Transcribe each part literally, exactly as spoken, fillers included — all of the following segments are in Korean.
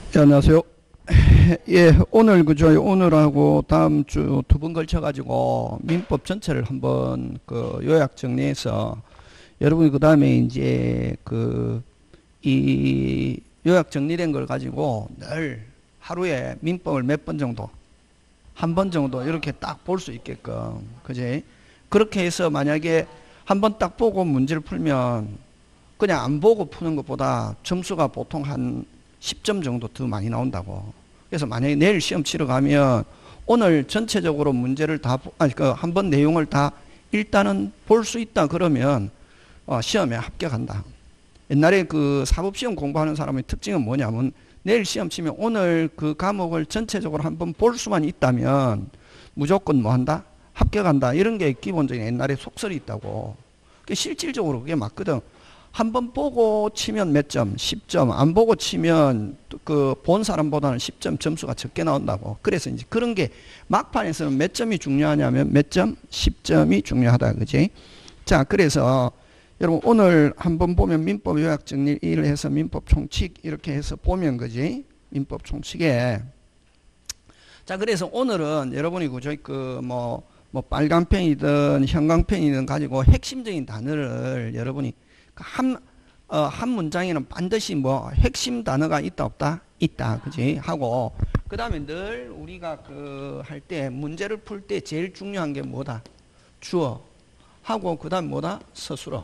예, 안녕하세요. 예, 오늘 그죠? 오늘하고 다음 주 두 번 걸쳐 가지고 민법 전체를 한번 그 요약 정리해서 여러분이 그 다음에 이제 그 이 요약 정리된 걸 가지고 늘 하루에 민법을 몇 번 정도, 한 번 정도 이렇게 딱 볼 수 있게끔, 그지? 그렇게 해서 만약에 한 번 딱 보고 문제를 풀면 그냥 안 보고 푸는 것보다 점수가 보통 한 십 점 정도 더 많이 나온다고. 그래서 만약에 내일 시험 치러 가면 오늘 전체적으로 문제를 다, 아니, 그 한 번 내용을 다 일단은 볼 수 있다 그러면 어, 시험에 합격한다. 옛날에 그 사법시험 공부하는 사람의 특징은 뭐냐면 내일 시험 치면 오늘 그 과목을 전체적으로 한번 볼 수만 있다면 무조건 뭐 한다? 합격한다. 이런 게 기본적인 옛날에 속설이 있다고. 실질적으로 그게 맞거든. 한번 보고 치면 몇 점? 십 점. 안 보고 치면 그 본 사람보다는 십 점 점수가 적게 나온다고. 그래서 이제 그런 게 막판에서는 몇 점이 중요하냐면 몇 점? 십 점이 중요하다. 그지? 자, 그래서 여러분 오늘 한번 보면 민법 요약 정리 일 해서 민법 총칙 이렇게 해서 보면 그지? 민법 총칙에. 자, 그래서 오늘은 여러분이 그죠? 그 뭐 뭐 빨간 펜이든 형광펜이든 가지고 핵심적인 단어를 여러분이 한, 어, 한 문장에는 반드시 뭐 핵심 단어가 있다 없다? 있다. 그지? 하고 그 다음에 늘 우리가 그 할 때 문제를 풀 때 제일 중요한 게 뭐다? 주어 하고 그 다음 뭐다? 서술어.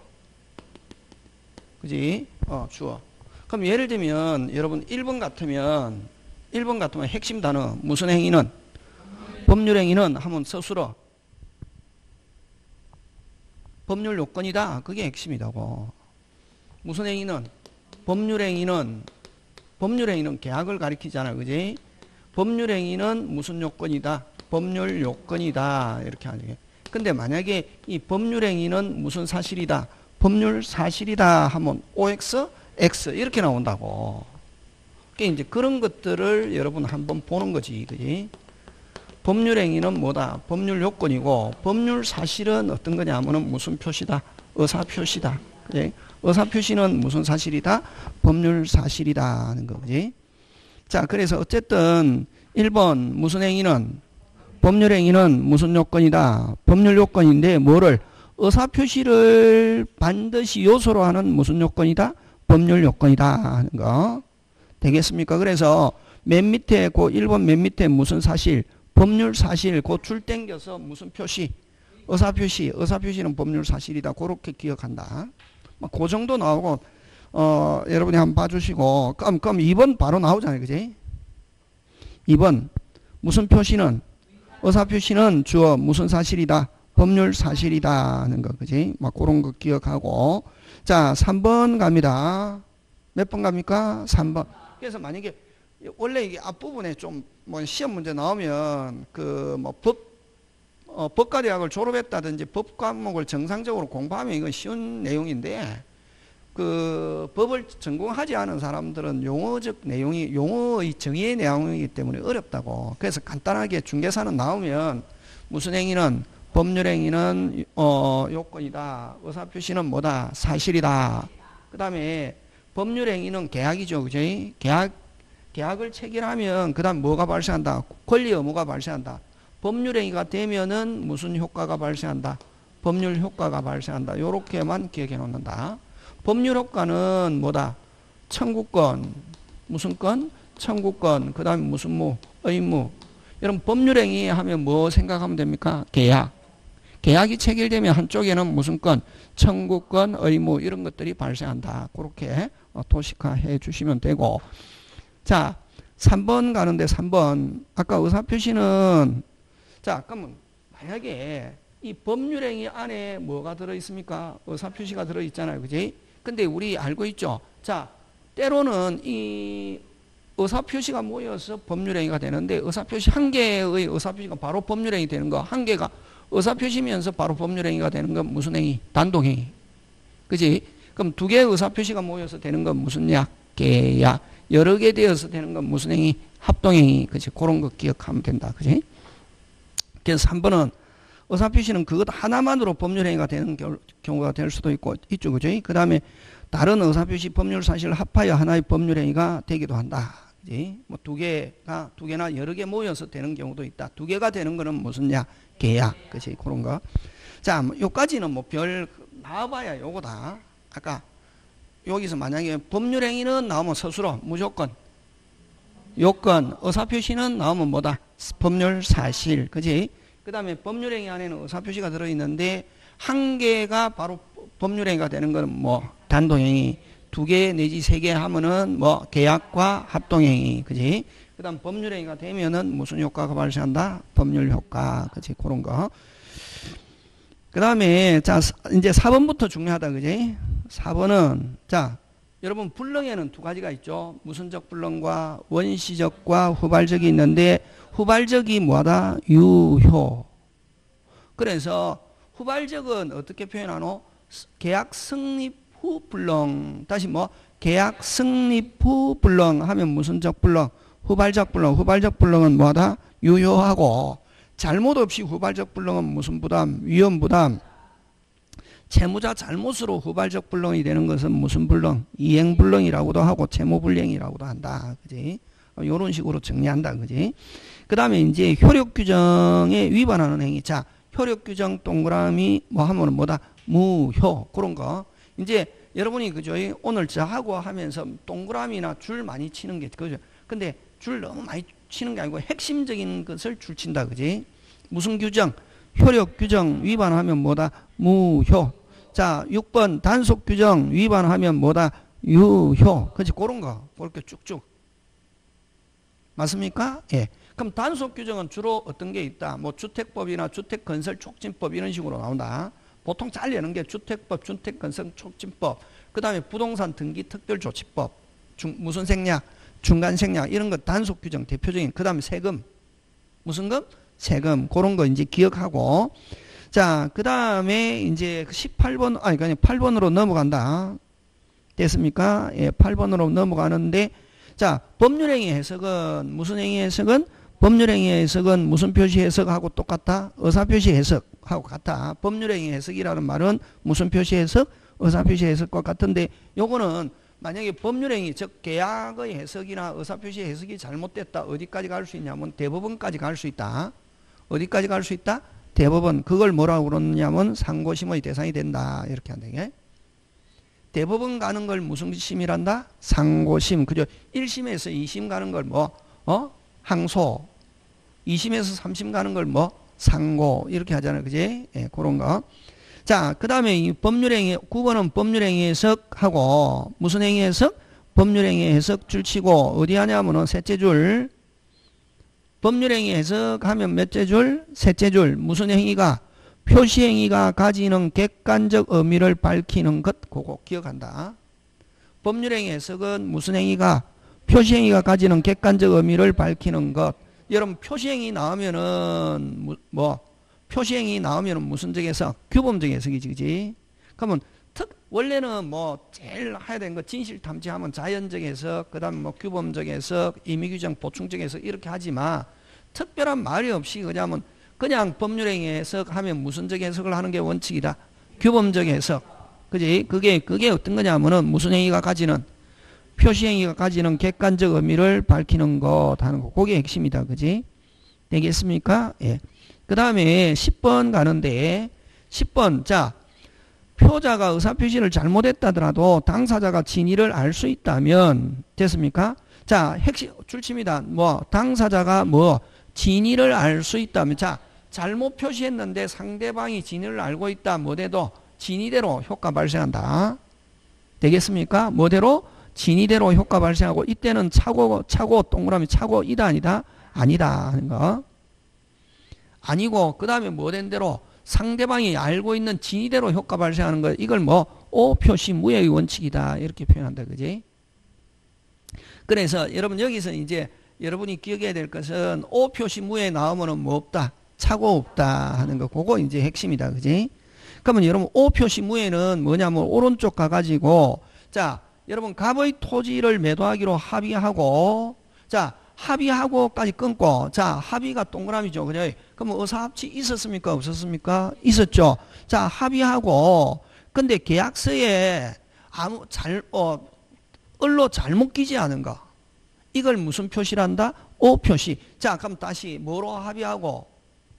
그지? 어, 주어. 그럼 예를 들면 여러분 일 번 같으면 일 번 같으면 핵심 단어 무슨 행위는? 법률 행위는 하면 서술어. 법률 요건이다. 그게 핵심이다고. 무슨 행위는? 법률 행위는, 법률 행위는 계약을 가리키잖아. 그지? 법률 행위는 무슨 요건이다? 법률 요건이다. 이렇게 하는. 근데 만약에 이 법률 행위는 무슨 사실이다? 법률 사실이다 하면 오엑스, X 이렇게 나온다고. 그러니까 이제 그런 것들을 여러분 한번 보는 거지. 그지? 법률 행위는 뭐다? 법률 요건이고 법률 사실은 어떤 거냐면은 무슨 표시다? 의사 표시다. 그지? 의사 표시는 무슨 사실이다? 법률 사실이다 하는 거지. 자, 그래서 어쨌든 일 번 무슨 행위는? 법률 행위는 무슨 요건이다? 법률 요건인데 뭐를? 의사 표시를 반드시 요소로 하는 무슨 요건이다? 법률 요건이다 하는 거. 되겠습니까? 그래서 맨 밑에 그 일 번 맨 밑에 무슨 사실? 법률 사실. 그 줄 땡겨서 무슨 표시? 의사 표시. 의사 표시는 법률 사실이다. 그렇게 기억한다. 그 정도 나오고, 어, 여러분이 한번 봐주시고, 그럼, 그럼 이 번 바로 나오잖아요. 그지? 이 번. 무슨 표시는? 의사 표시는 주어, 무슨 사실이다? 법률 사실이다. 하는 거. 그지? 막 그런 거 기억하고. 자, 삼 번 갑니다. 몇 번 갑니까? 삼 번. 그래서 만약에, 원래 이게 앞부분에 좀, 뭐, 시험 문제 나오면, 그, 뭐, 법, 어, 법과대학을 졸업했다든지 법 과목을 정상적으로 공부하면 이건 쉬운 내용인데 그 법을 전공하지 않은 사람들은 용어적 내용이 용어의 정의의 내용이기 때문에 어렵다고. 그래서 간단하게 중개사는 나오면 무슨 행위는 법률 행위는 어, 요건이다. 의사표시는 뭐다? 사실이다. 그 다음에 법률 행위는 계약이죠. 그죠? 계약, 계약을 체결하면 그 다음 뭐가 발생한다? 권리 의무가 발생한다. 법률 행위가 되면은 무슨 효과가 발생한다? 법률 효과가 발생한다. 요렇게만 기억해 놓는다. 법률 효과는 뭐다? 청구권. 무슨 권? 청구권. 그 다음에 무슨 무? 의무. 여러분 법률 행위 하면 뭐 생각하면 됩니까? 계약. 계약이 체결되면 한쪽에는 무슨 권? 청구권, 의무 이런 것들이 발생한다. 그렇게 도식화해 주시면 되고. 자, 삼 번 가는데 삼 번. 아까 의사표시는 자, 그러면 만약에 이 법률행위 안에 뭐가 들어있습니까? 의사표시가 들어있잖아요. 그지? 근데 우리 알고 있죠? 자, 때로는 이 의사표시가 모여서 법률행위가 되는데 의사표시 한 개의 의사표시가 바로 법률행위 되는 거, 한 개가 의사표시면서 바로 법률행위가 되는 건 무슨 행위? 단독행위. 그지? 그럼 두 개의 의사표시가 모여서 되는 건 무슨 약? 계약. 여러 개 되어서 되는 건 무슨 행위? 합동행위. 그지? 그런 거 기억하면 된다. 그지? 그래서 삼 번은 의사표시는 그것 하나만으로 법률행위가 되는 경우가 될 수도 있고, 있죠. 그죠? 그 다음에 다른 의사표시 법률 사실을 합하여 하나의 법률행위가 되기도 한다. 그지? 뭐 두 개가, 두 개나 여러 개 모여서 되는 경우도 있다. 두 개가 되는 거는 무슨냐? 계약. 그지? 그런 거. 자, 뭐 요까지는 뭐 별, 나와봐야 요거다. 아까 여기서 만약에 법률행위는 나오면 서술어, 무조건. 요건, 의사표시는 나오면 뭐다? 법률 사실. 그지? 그 다음에 법률행위 안에는 의사표시가 들어있는데, 한 개가 바로 법률행위가 되는 거는 뭐, 단독행위. 두 개 내지 세 개 하면은 뭐, 계약과 합동행위. 그지? 그 다음 법률행위가 되면은 무슨 효과가 발생한다? 법률효과. 그지? 그런 거. 그 다음에, 자, 이제 사 번부터 중요하다. 그지? 사 번은, 자, 여러분, 불능에는 두 가지가 있죠. 무슨적 불능과 원시적과 후발적이 있는데, 후발적이 뭐하다? 유효. 그래서, 후발적은 어떻게 표현하노? 계약 성립 후 불능. 다시 뭐, 계약 성립 후 불능 하면 무슨적 불능? 후발적 불능. 후발적 불능은 뭐하다? 유효하고, 잘못 없이 후발적 불능은 무슨 부담? 위험 부담. 채무자 잘못으로 후발적 불능이 되는 것은 무슨 불능? 이행 불능이라고도 하고 채무 불이행이라고도 한다. 그지? 요런 식으로 정리한다. 그지? 그 다음에 이제 효력 규정에 위반하는 행위. 자, 효력 규정 동그라미 뭐 하면은 뭐다? 무효. 그런 거. 이제 여러분이 그죠? 오늘 저하고 하면서 동그라미나 줄 많이 치는 게 그죠? 근데 줄 너무 많이 치는 게 아니고 핵심적인 것을 줄 친다. 그지? 무슨 규정? 효력 규정 위반하면 뭐다? 무효. 자, 육 번 단속 규정 위반하면 뭐다? 유효. 그렇지? 그런 거. 그렇게 쭉쭉. 맞습니까? 예. 그럼 단속 규정은 주로 어떤 게 있다? 뭐 주택법이나 주택건설촉진법 이런 식으로 나온다. 보통 잘 내는 게 주택법, 주택건설촉진법, 그 다음에 부동산 등기 특별조치법, 중, 무슨 생략, 중간 생략 이런 거 단속 규정 대표적인. 그 다음에 세금. 무슨 금? 세금. 그런 거 이제 기억하고. 자, 그 다음에 이제 십팔 번, 아니, 그냥 팔 번으로 넘어간다. 됐습니까? 예, 팔 번으로 넘어가는데, 자, 법률행위 해석은, 무슨 행위 해석은? 법률행위 해석은 무슨 표시 해석하고 똑같다? 의사표시 해석하고 같다. 법률행위 해석이라는 말은 무슨 표시 해석? 의사표시 해석과 같은데, 요거는 만약에 법률행위, 즉, 계약의 해석이나 의사표시 해석이 잘못됐다. 어디까지 갈 수 있냐면 대법원까지 갈 수 있다. 어디까지 갈 수 있다? 대법원. 그걸 뭐라고 그러느냐면 상고심의 대상이 된다. 이렇게 한다. 이게. 대법원 가는 걸 무슨 심이란다? 상고심. 그죠? 일 심에서 이 심 가는 걸 뭐? 어? 항소. 이 심에서 삼 심 가는 걸 뭐? 상고. 이렇게 하잖아요. 그지? 예, 그런 거. 자, 그 다음에 이 법률행위, 구 번은 법률행위 해석하고 무슨 행위 해석? 법률행위 해석 줄 치고 어디 하냐면은 셋째 줄. 법률행위 해석하면 몇째 줄? 셋째 줄. 무슨 행위가? 표시행위가 가지는 객관적 의미를 밝히는 것. 그거 기억한다. 법률행위 해석은 무슨 행위가? 표시행위가 가지는 객관적 의미를 밝히는 것. 여러분 표시행위 나오면은 뭐 표시행위 나오면은 무슨 적 해석? 규범적 해석이지. 그지? 그러면 특 원래는 뭐 제일 해야 되는 거 진실탐지하면 자연적 해석, 그 다음에 뭐 규범적 해석, 임의규정 보충적 해석 이렇게 하지만 특별한 말이 없이 그냥 그냥 법률행위 해석하면 무슨적 해석을 하는 게 원칙이다. 규범적 해석. 그지? 그게 그게 어떤 거냐면은 무슨 행위가 가지는 표시행위가 가지는 객관적 의미를 밝히는 것 하는 거. 그게 핵심이다. 그지? 되겠습니까? 예. 그 다음에 십 번 가는데 십 번 자 표자가 의사표시를 잘못했다더라도 당사자가 진위를 알 수 있다면 됐습니까? 자 핵심 출침이다. 뭐 당사자가 뭐 진위를 알 수 있다면 자 잘못 표시했는데 상대방이 진위를 알고 있다. 뭐대도 진위대로 효과 발생한다. 되겠습니까? 뭐대로? 진위대로 효과 발생하고 이때는 차고 차고 동그라미 차고 이다 아니다? 아니다 하는 거. 아니고 그 다음에 뭐 된 대로 상대방이 알고 있는 진위대로 효과 발생하는 거. 이걸 뭐 오표시 무효의 원칙이다. 이렇게 표현한다. 그지? 그래서 여러분 여기서 이제 여러분이 기억해야 될 것은 오표시 무효에 나오면은 뭐 없다. 차고 없다 하는 거. 그거 이제 핵심이다. 그지? 그러면 여러분 오표시 무효는 뭐냐면 오른쪽 가가지고 자 여러분 갑의 토지를 매도하기로 합의하고 자 합의하고까지 끊고 자 합의가 동그라미죠. 그죠? 그럼 의사합치 있었습니까? 없었습니까? 있었죠. 자 합의하고 근데 계약서에 아무 잘 어, 을로 잘못 끼지 않은 거 이걸 무슨 표시란다? 오 표시. 자, 그럼 다시 뭐로 합의하고?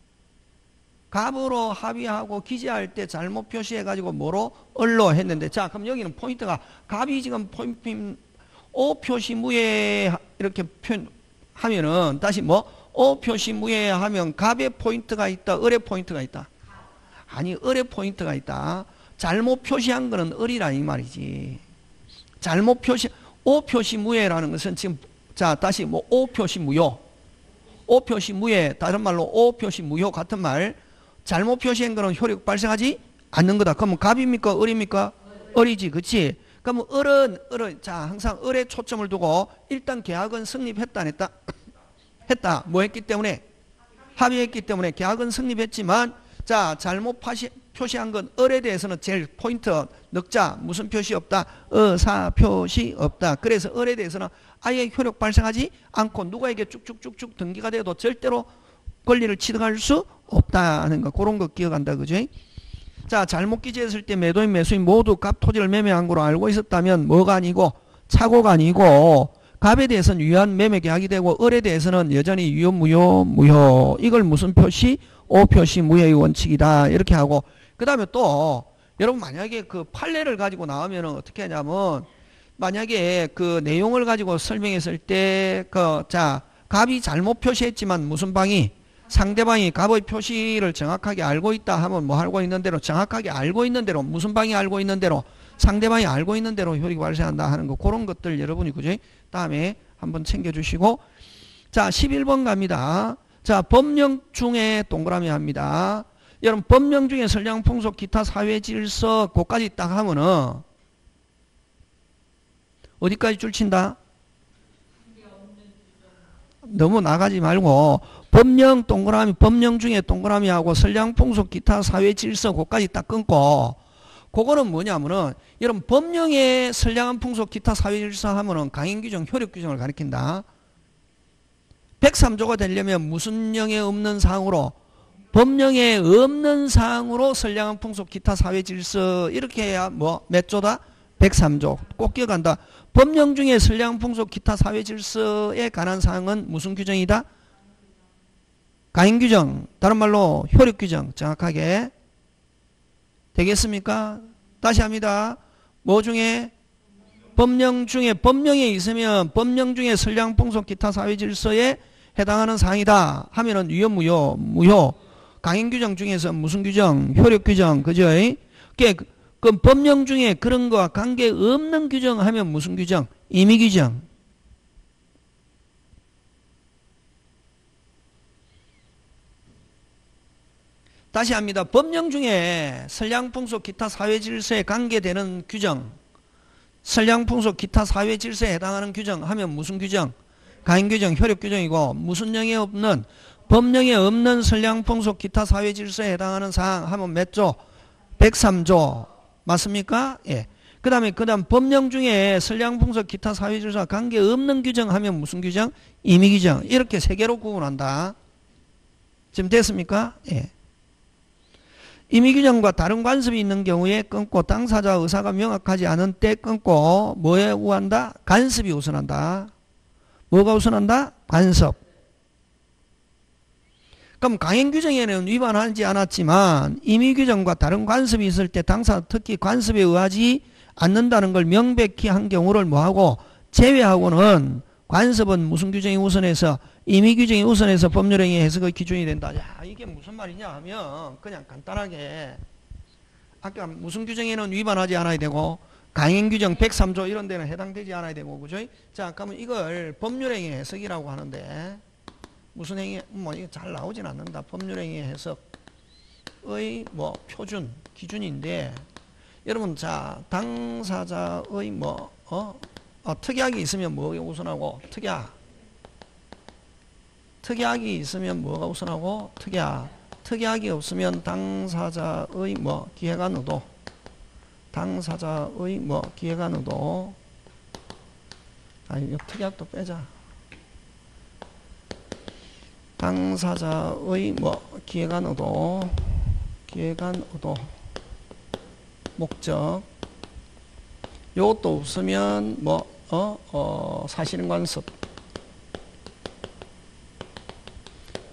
값으로 합의하고 기재할 때 잘못 표시해가지고 뭐로? 을로 했는데, 자, 그럼 여기는 포인트가 값이 지금 포인트 오 표시 무예 이렇게 표, 하면은 다시 뭐? 오 표시 무예 하면 값에 포인트가 있다, 을에 포인트가 있다. 아니, 을에 포인트가 있다. 잘못 표시한 거는 을이라 이 말이지. 잘못 표시, 오 표시 무예라는 것은 지금, 자, 다시 뭐, 오 표시 무효. 오 표시 무예, 다른 말로 오 표시 무효 같은 말. 잘못 표시한 거는 효력 발생하지 않는 거다. 그러면 값입니까? 을입니까? 을이지. 그치? 그러면 을은, 을은, 자, 항상 을에 초점을 두고 일단 계약은 성립했다, 안 했다? 했다. 뭐 했기 때문에? 합의했기 때문에 계약은 성립했지만, 자, 잘못 파시, 표시한 건 을에 대해서는 제일 포인트 넣자. 무슨 표시 없다? 의사 표시 없다. 그래서 을에 대해서는 아예 효력 발생하지 않고 누구에게 쭉쭉쭉쭉 등기가 돼도 절대로 권리를 취득할 수 없다는 거. 그런 거 기억한다. 그죠? 자, 잘못 기재했을 때 매도인 매수인 모두 값 토지를 매매한 거로 알고 있었다면 뭐가 아니고 착오가 아니고 값에 대해서는 유효한 매매 계약이 되고 을에 대해서는 여전히 유효 무효 무효. 이걸 무슨 표시? 오 표시 무효의 원칙이다. 이렇게 하고 그 다음에 또 여러분 만약에 그 판례를 가지고 나오면 어떻게 하냐면 만약에 그 내용을 가지고 설명했을 때 그 자 값이 잘못 표시했지만 무슨 방이 상대방이 값의 표시를 정확하게 알고 있다 하면 뭐 알고 있는 대로 정확하게 알고 있는 대로 무슨 방이 알고 있는 대로 상대방이 알고 있는 대로 효력이 발생한다 하는 거 그런 것들 여러분이 그죠? 다음에 한번 챙겨주시고 자 십일 번 갑니다. 자 법령 중에 동그라미 합니다. 여러분 법령 중에 선량 풍속 기타 사회 질서 그까지 딱 하면은 어디까지 줄 친다? 너무 나가지 말고 법령 동그라미 법령 중에 동그라미하고 선량 풍속 기타 사회 질서 그까지 딱 끊고 그거는 뭐냐면은 여러분 법령에 선량한 풍속 기타 사회 질서 하면은 강행 규정 효력 규정을 가리킨다. 백삼 조가 되려면 무슨 령에 없는 사항으로 법령에 없는 사항으로 선량한 풍속 기타 사회 질서 이렇게 해야 뭐 몇 조다? 백삼 조. 꼭 기억한다. 법령 중에 선량한 풍속 기타 사회 질서에 관한 사항은 무슨 규정이다? 강행 규정. 다른 말로 효력 규정. 정확하게 되겠습니까? 다시 합니다. 뭐 중에? 법령 중에 법령에 있으면 법령 중에 선량 풍속 기타 사회 질서에 해당하는 사항이다 하면은 유효 무효 무효. 강행 규정 중에서 무슨 규정? 효력 규정. 그죠? 그 법령 중에 그런 거와 관계없는 규정 하면 무슨 규정? 임의 규정. 다시 합니다. 법령 중에 선량풍속 기타 사회질서에 관계되는 규정, 선량풍속 기타 사회질서에 해당하는 규정 하면 무슨 규정? 강행규정, 효력규정이고 무슨 령에 없는 법령에 없는 선량풍속 기타 사회질서에 해당하는 사항 하면 몇 조? 백삼 조. 맞습니까? 예. 그 다음에 그 다음 법령 중에 선량풍속 기타 사회질서와 관계없는 규정 하면 무슨 규정? 임의규정. 이렇게 세 개로 구분한다. 지금 됐습니까? 예. 임의규정과 다른 관습이 있는 경우에 끊고 당사자 의사가 명확하지 않은 때 끊고 뭐에 우한다? 간섭이 우선한다. 뭐가 우선한다? 간섭. 그럼 강행규정에는 위반하지 않았지만 임의규정과 다른 관습이 있을 때 당사 특히 관습에 의하지 않는다는 걸 명백히 한 경우를 뭐하고 제외하고는 관습은 무슨 규정이 우선해서 임의규정이 우선해서 법률행위 해석의 기준이 된다. 야, 이게 무슨 말이냐 하면 그냥 간단하게 아까 무슨 규정에는 위반하지 않아야 되고 강행규정 백삼 조 이런 데는 해당되지 않아야 되고 그죠? 자 그러면 이걸 법률행위 해석이라고 하는데 무슨 행위 뭐 이게 잘 나오진 않는다. 법률행위 해석의 뭐 표준 기준인데 여러분 자 당사자의 뭐 어? 어, 특약이 있으면 뭐가 우선하고 특약 특약이 있으면 뭐가 우선하고 특약 특약이 없으면 당사자의 뭐 기해가 의도 당사자의 뭐 기해가 의도 아 이거 특약도 빼자. 당사자의 뭐 기해간 의도 기해간 의도 목적 요것도 없으면 뭐 어, 어, 사실관습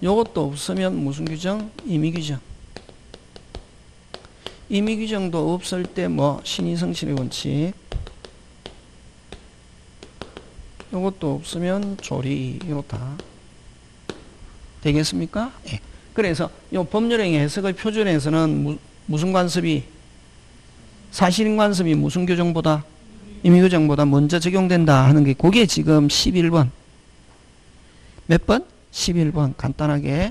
요것도 없으면 무슨 규정? 임의규정. 임의규정도 없을 때 뭐 신의성실의 원칙. 요것도 없으면 조리. 이렇다. 되겠습니까? 예. 그래서 요 법률행위 해석의 표준에서는 무, 무슨 관습이 사실인 관습이 무슨 규정보다 임의규정보다 먼저 적용된다 하는 게 그게 지금 십일 번. 몇 번? 십일 번. 간단하게.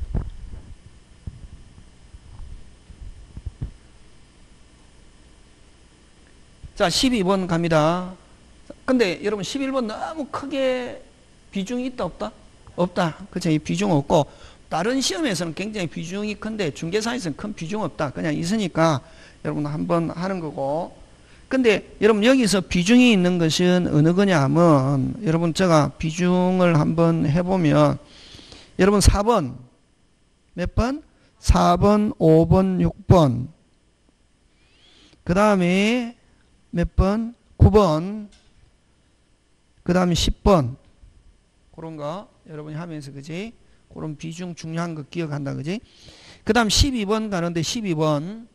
자, 십이 번 갑니다. 근데 여러분 십일 번 너무 크게 비중이 있다 없다? 없다. 그쵸? 이 비중 없고 다른 시험에서는 굉장히 비중이 큰데 중개사에서는 큰 비중 없다. 그냥 있으니까 여러분 한번 하는 거고. 근데 여러분 여기서 비중이 있는 것은 어느 거냐 하면 여러분 제가 비중을 한번 해보면 여러분 사 번 몇 번? 사 번, 오 번, 육 번 그 다음에 몇 번? 구 번 그 다음에 십 번 그런 거 여러분이 하면서 그지? 그런 비중 중요한 거 기억한다 그지? 그 다음 십이 번 가는데 십이 번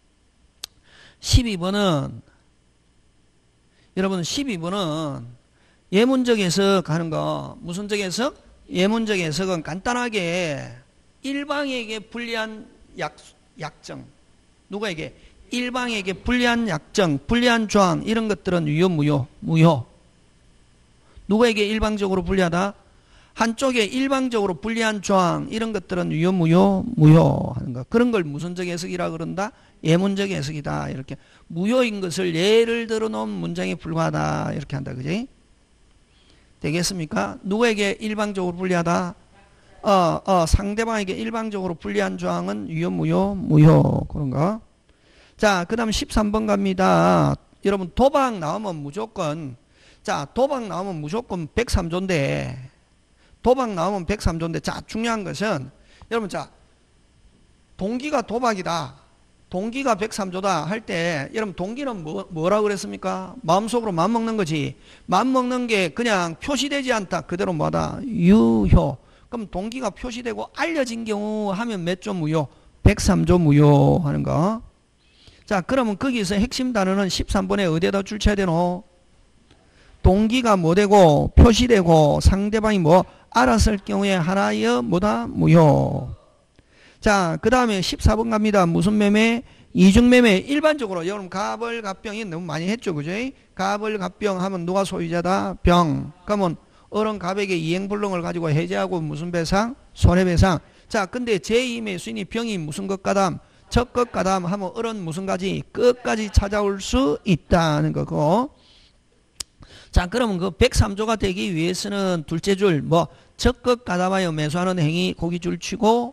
십이 번은 여러분 십이 번은 예문적 해석 하는 거 무슨적 해석? 예문적 해석은 간단하게 일방에게 불리한 약, 약정 누구에게? 일방에게 불리한 약정 불리한 조항 이런 것들은 유효 무효? 무효. 누구에게 일방적으로 불리하다? 한쪽에 일방적으로 불리한 조항 이런 것들은 유효 무효? 무효 하는 거. 그런 걸 무슨적 해석이라 그런다? 예문적 해석이다. 이렇게 무효인 것을 예를 들어 놓은 문장에 불과하다. 이렇게 한다. 그지? 되겠습니까? 누구에게 일방적으로 불리하다? 어, 어, 상대방에게 일방적으로 불리한 조항은 유효 무효? 무효. 그런 거. 자, 그 다음 십삼 번 갑니다. 여러분 도박 나오면 무조건 자 도박 나오면 무조건 백삼 조인데 도박 나오면 백삼 조인데 자 중요한 것은 여러분 자 동기가 도박이다 동기가 백삼 조다 할 때 여러분 동기는 뭐, 뭐라고 그랬습니까? 마음속으로 맘먹는 거지. 맘먹는 게 그냥 표시되지 않다. 그대로 뭐다? 유효. 그럼 동기가 표시되고 알려진 경우 하면 몇 조 무효? 백삼 조 무효 하는 거. 자 그러면 거기서 핵심 단어는 십삼 번에 어디에다 줄 쳐야 되노? 동기가 뭐 되고 표시되고 상대방이 뭐 알았을 경우에 하나여 뭐다? 무효. 자 그 다음에 십사 번 갑니다. 무슨 매매? 이중매매. 일반적으로 여러분 갑을 갑병이 너무 많이 했죠. 그죠? 갑을 갑병 하면 누가 소유자다? 병. 그러면 어른 갑에게 이행불능을 가지고 해제하고 무슨 배상? 손해배상. 자 근데 제이 매수인이 병이 무슨 것 가담? 첫 것 가담 하면 어른 무슨 가지? 끝까지 찾아올 수 있다는 거고. 자 그러면 그 백삼 조가 되기 위해서는 둘째 줄 뭐 첫 것 가담하여 매수하는 행위 고기 줄 치고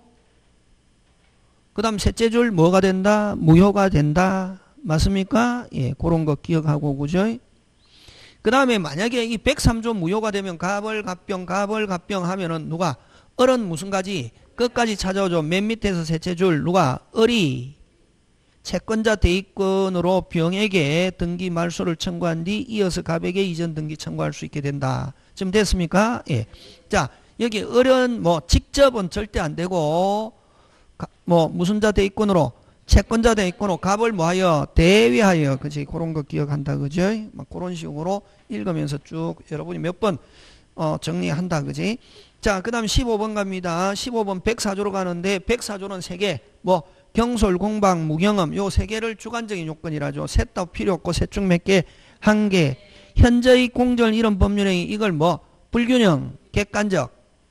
그 다음 셋째 줄 뭐가 된다? 무효가 된다. 맞습니까? 예, 그런 거 기억하고 그죠? 그 다음에 만약에 이 백삼 조 무효가 되면 갑을 갑병 갑을 갑병 하면은 누가 어른 무슨 가지? 끝까지 찾아오죠. 맨 밑에서 셋째 줄 누가? 을이 채권자 대입권으로 병에게 등기 말소를 청구한 뒤 이어서 갑에게 이전 등기 청구할 수 있게 된다. 지금 됐습니까? 예. 자 여기 을은 뭐 직접은 절대 안 되고 뭐 무슨 자 대입권으로 채권자 대입권으로 갑을 뭐하여 대위하여 그지 그런 거 기억한다 그죠? 막 그런 식으로 읽으면서 쭉 여러분이 몇 번 어, 정리한다 그지? 자 그 다음 십오 번 갑니다. 십오 번 백사 조로 가는데 백사 조는 세 개 뭐 경솔 공박 무경험 요 세 개를 주관적인 요건이라죠. 셋 다 필요 없고 셋 중 몇 개? 한 개. 현저히 공절 이런 법률행위 이걸 뭐 불균형 객관적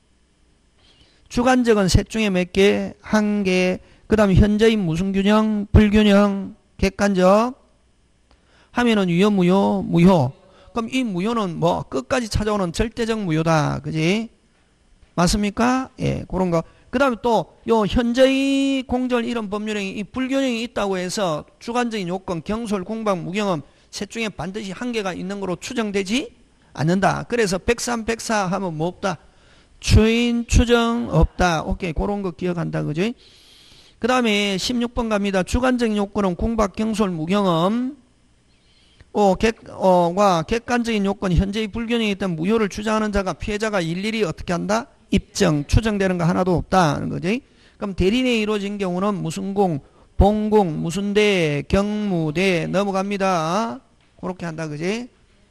주관적은 셋 중에 몇 개? 한 개. 그 다음 현저히 무슨 균형? 불균형 객관적 하면은 유효 무효? 무효. 그럼 이 무효는 뭐 끝까지 찾아오는 절대적 무효다. 그지? 맞습니까? 예, 그런 거. 그 다음에 또 요 현저히 공절 이런 법률행위 이 불균형이 있다고 해서 주관적인 요건 경솔 공박 무경험 셋 중에 반드시 한 개가 있는 거로 추정되지 않는다. 그래서 백삼 백사 하면 뭐 없다? 추인 추정 없다. 오케이 그런 거 기억한다. 그죠? 그 다음에 십육 번 갑니다. 주관적인 요건은 공박 경솔 무경험 어, 객, 어, 과 객관적인 요건 현재의 불균형이 있던 무효를 주장하는 자가 피해자가 일일이 어떻게 한다? 입증, 추정되는 거 하나도 없다는 거지. 그럼 대리인에 이루어진 경우는 무슨 공, 본공, 무슨 대, 경무대 넘어갑니다. 그렇게 한다, 그지?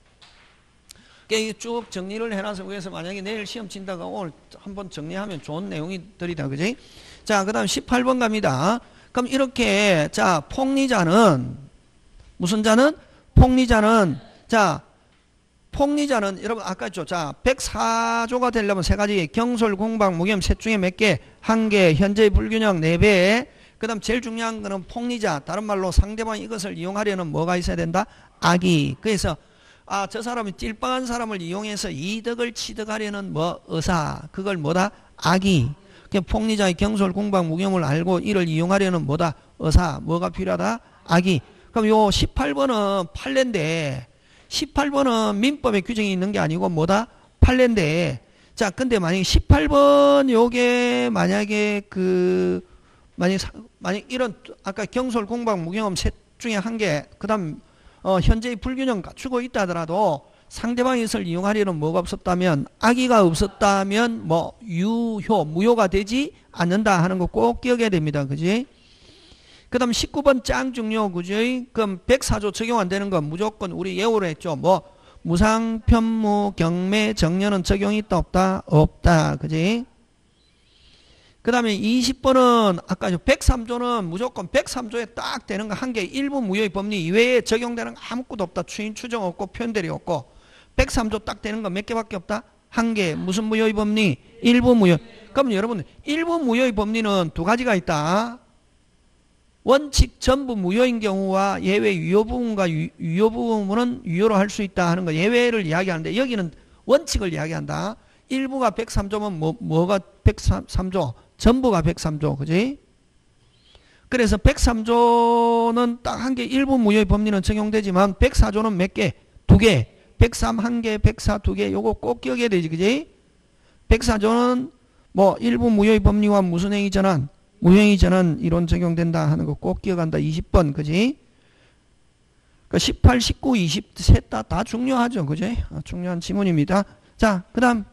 쭉 정리를 해놔서 그래서 만약에 내일 시험 친다가 오늘 한번 정리하면 좋은 내용이들이다, 그지? 자, 그 다음 십팔 번 갑니다. 그럼 이렇게, 자, 폭리자는, 무슨 자는? 폭리자는, 자, 폭리자는, 여러분, 아까 했죠. 자, 백사 조가 되려면 세 가지, 경솔, 공박, 무겸, 셋 중에 몇 개? 한 개, 현재의 불균형 네 배. 그 다음 제일 중요한 거는 폭리자, 다른 말로 상대방이 이것을 이용하려는 뭐가 있어야 된다? 악의. 그래서, 아, 저 사람이 찔빵한 사람을 이용해서 이득을 취득하려는 뭐 의사, 그걸 뭐다? 악의. 폭리자의 경솔, 공박, 무겸을 알고 이를 이용하려는 뭐다? 의사. 뭐가 필요하다? 악의. 그럼 요 십팔 번은 판례인데 십팔 번은 민법에 규정이 있는 게 아니고 뭐다? 판례인데, 자, 근데 만약에 십팔 번 요게 만약에 그 만약 만약 이런 아까 경솔, 공박, 무겸 셋 중에 한 개, 그다음 어, 현재의 불균형 갖추고 있다 하더라도 상대방이 이것을 이용하려는 뭐가 없었다면, 악의가 없었다면 뭐 유효, 무효가 되지 않는다 하는 거 꼭 기억해야 됩니다. 그지? 그 다음 십구 번 짱 중요, 그죠? 그럼 백사 조 적용 안 되는 건 무조건 우리 예우로 했죠. 뭐 무상, 편무, 경매, 정려는 적용이 있다 없다? 없다. 그지? 그 다음에 이십 번은 아까 백삼 조는 무조건 백삼 조에 딱 되는 거 한 개, 일부 무효의 법리 이외에 적용되는 거 아무것도 없다. 추인, 추정 없고 표현들이 없고. 백삼 조 딱 되는 거 몇 개밖에 없다? 한 개. 무슨 무효의 법리? 일부 무효. 그럼 여러분, 일부 무효의 법리는 두 가지가 있다. 원칙 전부 무효인 경우와 예외 유효 부분과 유, 유효 부분은 유효로 할 수 있다 하는 거, 예외를 이야기하는데 여기는 원칙을 이야기한다. 일부가 백삼 조면 뭐, 뭐가 백삼 조? 전부가 백삼 조, 그지? 그래서 백삼 조는 딱 한 개, 일부 무효의 법리는 적용되지만 백사 조는 몇 개? 두 개. 백삼 한 개, 백사 두 개. 요거 꼭 기억해야 되지, 그지? 백사 조는 뭐 일부 무효의 법리와 무슨 행위 전환? 무효행위 전환 이론 적용된다 하는 거 꼭 기억한다. 이십 번, 그지? 그 십팔, 십구, 이십 셋 다 다 중요하죠, 그지? 아, 중요한 지문입니다. 자, 그 다음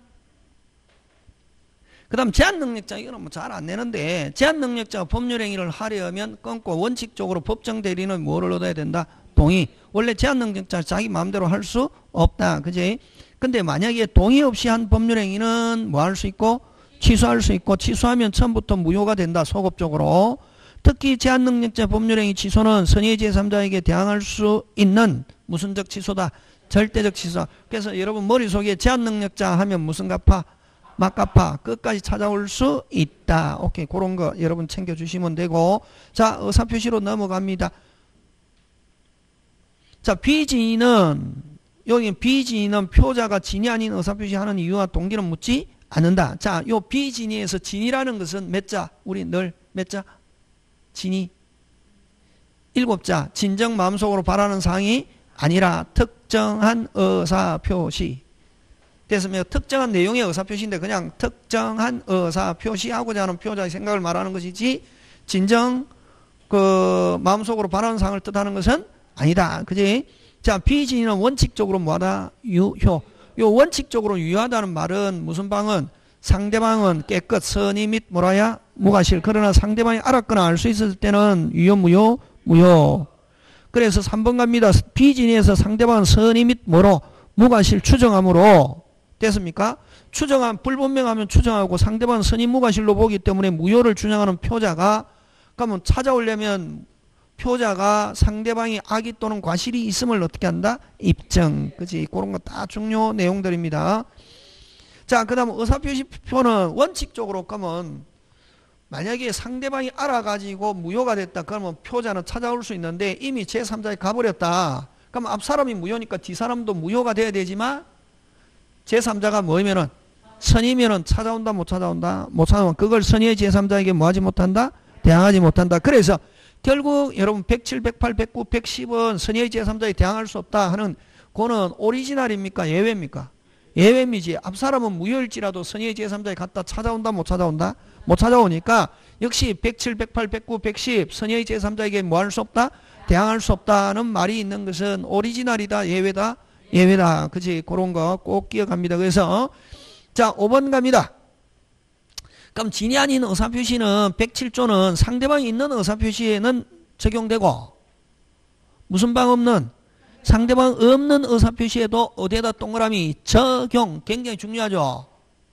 그 다음 제한능력자, 이거는 뭐 잘 안 내는데, 제한능력자가 법률행위를 하려면 끊고 원칙적으로 법정 대리는 뭐를 얻어야 된다? 동의. 원래 제한능력자 자기 마음대로 할 수 없다, 그지? 근데 만약에 동의 없이 한 법률행위는 뭐 할 수 있고? 취소할 수 있고, 취소하면 처음부터 무효가 된다, 소급적으로. 특히 제한능력자 법률행위 취소는 선의 제삼자에게 대항할 수 있는 무슨적 취소다? 절대적 취소. 그래서 여러분 머릿속에 제한능력자 하면 무슨 갚아? 막갚아. 끝까지 찾아올 수 있다. 오케이, 그런 거 여러분 챙겨주시면 되고. 자, 의사표시로 넘어갑니다. 자, 비지인은, 여기 비지인은 표자가 진이 아닌 의사표시하는 이유와 동기는 묻지 않는다. 자, 요 비진이에서 진이라는 것은 몇 자? 우리 늘 몇 자? 진이 일곱 자. 진정 마음속으로 바라는 사항이 아니라 특정한 의사표시. 그래서 특정한 내용의 의사표시인데 그냥 특정한 의사표시하고자 하는 표자의 생각을 말하는 것이지 진정 그 마음속으로 바라는 사항을 뜻하는 것은 아니다. 그지? 자, 비진이는 원칙적으로 뭐하다? 유효. 요 원칙적으로 유효하다는 말은 무슨 방은? 상대방은 깨끗, 선의 및 뭐라야? 무과실. 그러나 상대방이 알았거나 알 수 있을 때는 유효, 무효? 무효. 그래서 삼 번 갑니다. 비진이에서 상대방은 선의 및 뭐로? 무과실 추정함으로. 됐습니까? 추정함, 불분명하면 추정하고 상대방은 선의 무과실로 보기 때문에 무효를 주장하는 표자가, 그러면 찾아오려면 표자가 상대방이 악의 또는 과실이 있음을 어떻게 한다? 입증. 그지? 그런 거 다 중요 내용들입니다. 자, 그 다음 의사표시표는 원칙적으로 그러면 만약에 상대방이 알아가지고 무효가 됐다. 그러면 표자는 찾아올 수 있는데 이미 제삼자에 가버렸다. 그럼 앞 사람이 무효니까 뒤 사람도 무효가 돼야 되지만 제삼자가 뭐이면은 선이면은 찾아온다 못 찾아온다? 못 찾아온다. 그걸 선의의 제삼자에게 뭐하지 못한다? 대항하지 못한다. 그래서 결국 여러분 백칠, 백팔, 백구, 백십은 선의의 제삼자에 대항할 수 없다 하는 그거는 오리지널입니까? 예외입니까? 예외이지. 앞사람은 무효일지라도 선의의 제삼자에 갔다 찾아온다 못 찾아온다? 못 찾아오니까 역시 백칠, 백팔, 백구, 백십 선의의 제삼자에게 뭐 할 수 없다? 대항할 수 없다는 말이 있는 것은 오리지널이다? 예외다? 예외다. 그치? 그런 거 꼭 기억합니다. 그래서 자, 오 번 갑니다. 그럼 진이 아닌 의사표시는 백칠 조는 상대방이 있는 의사표시에는 적용되고 무슨 방 없는 상대방 없는 의사표시에도 어디에다 동그라미 적용. 굉장히 중요하죠.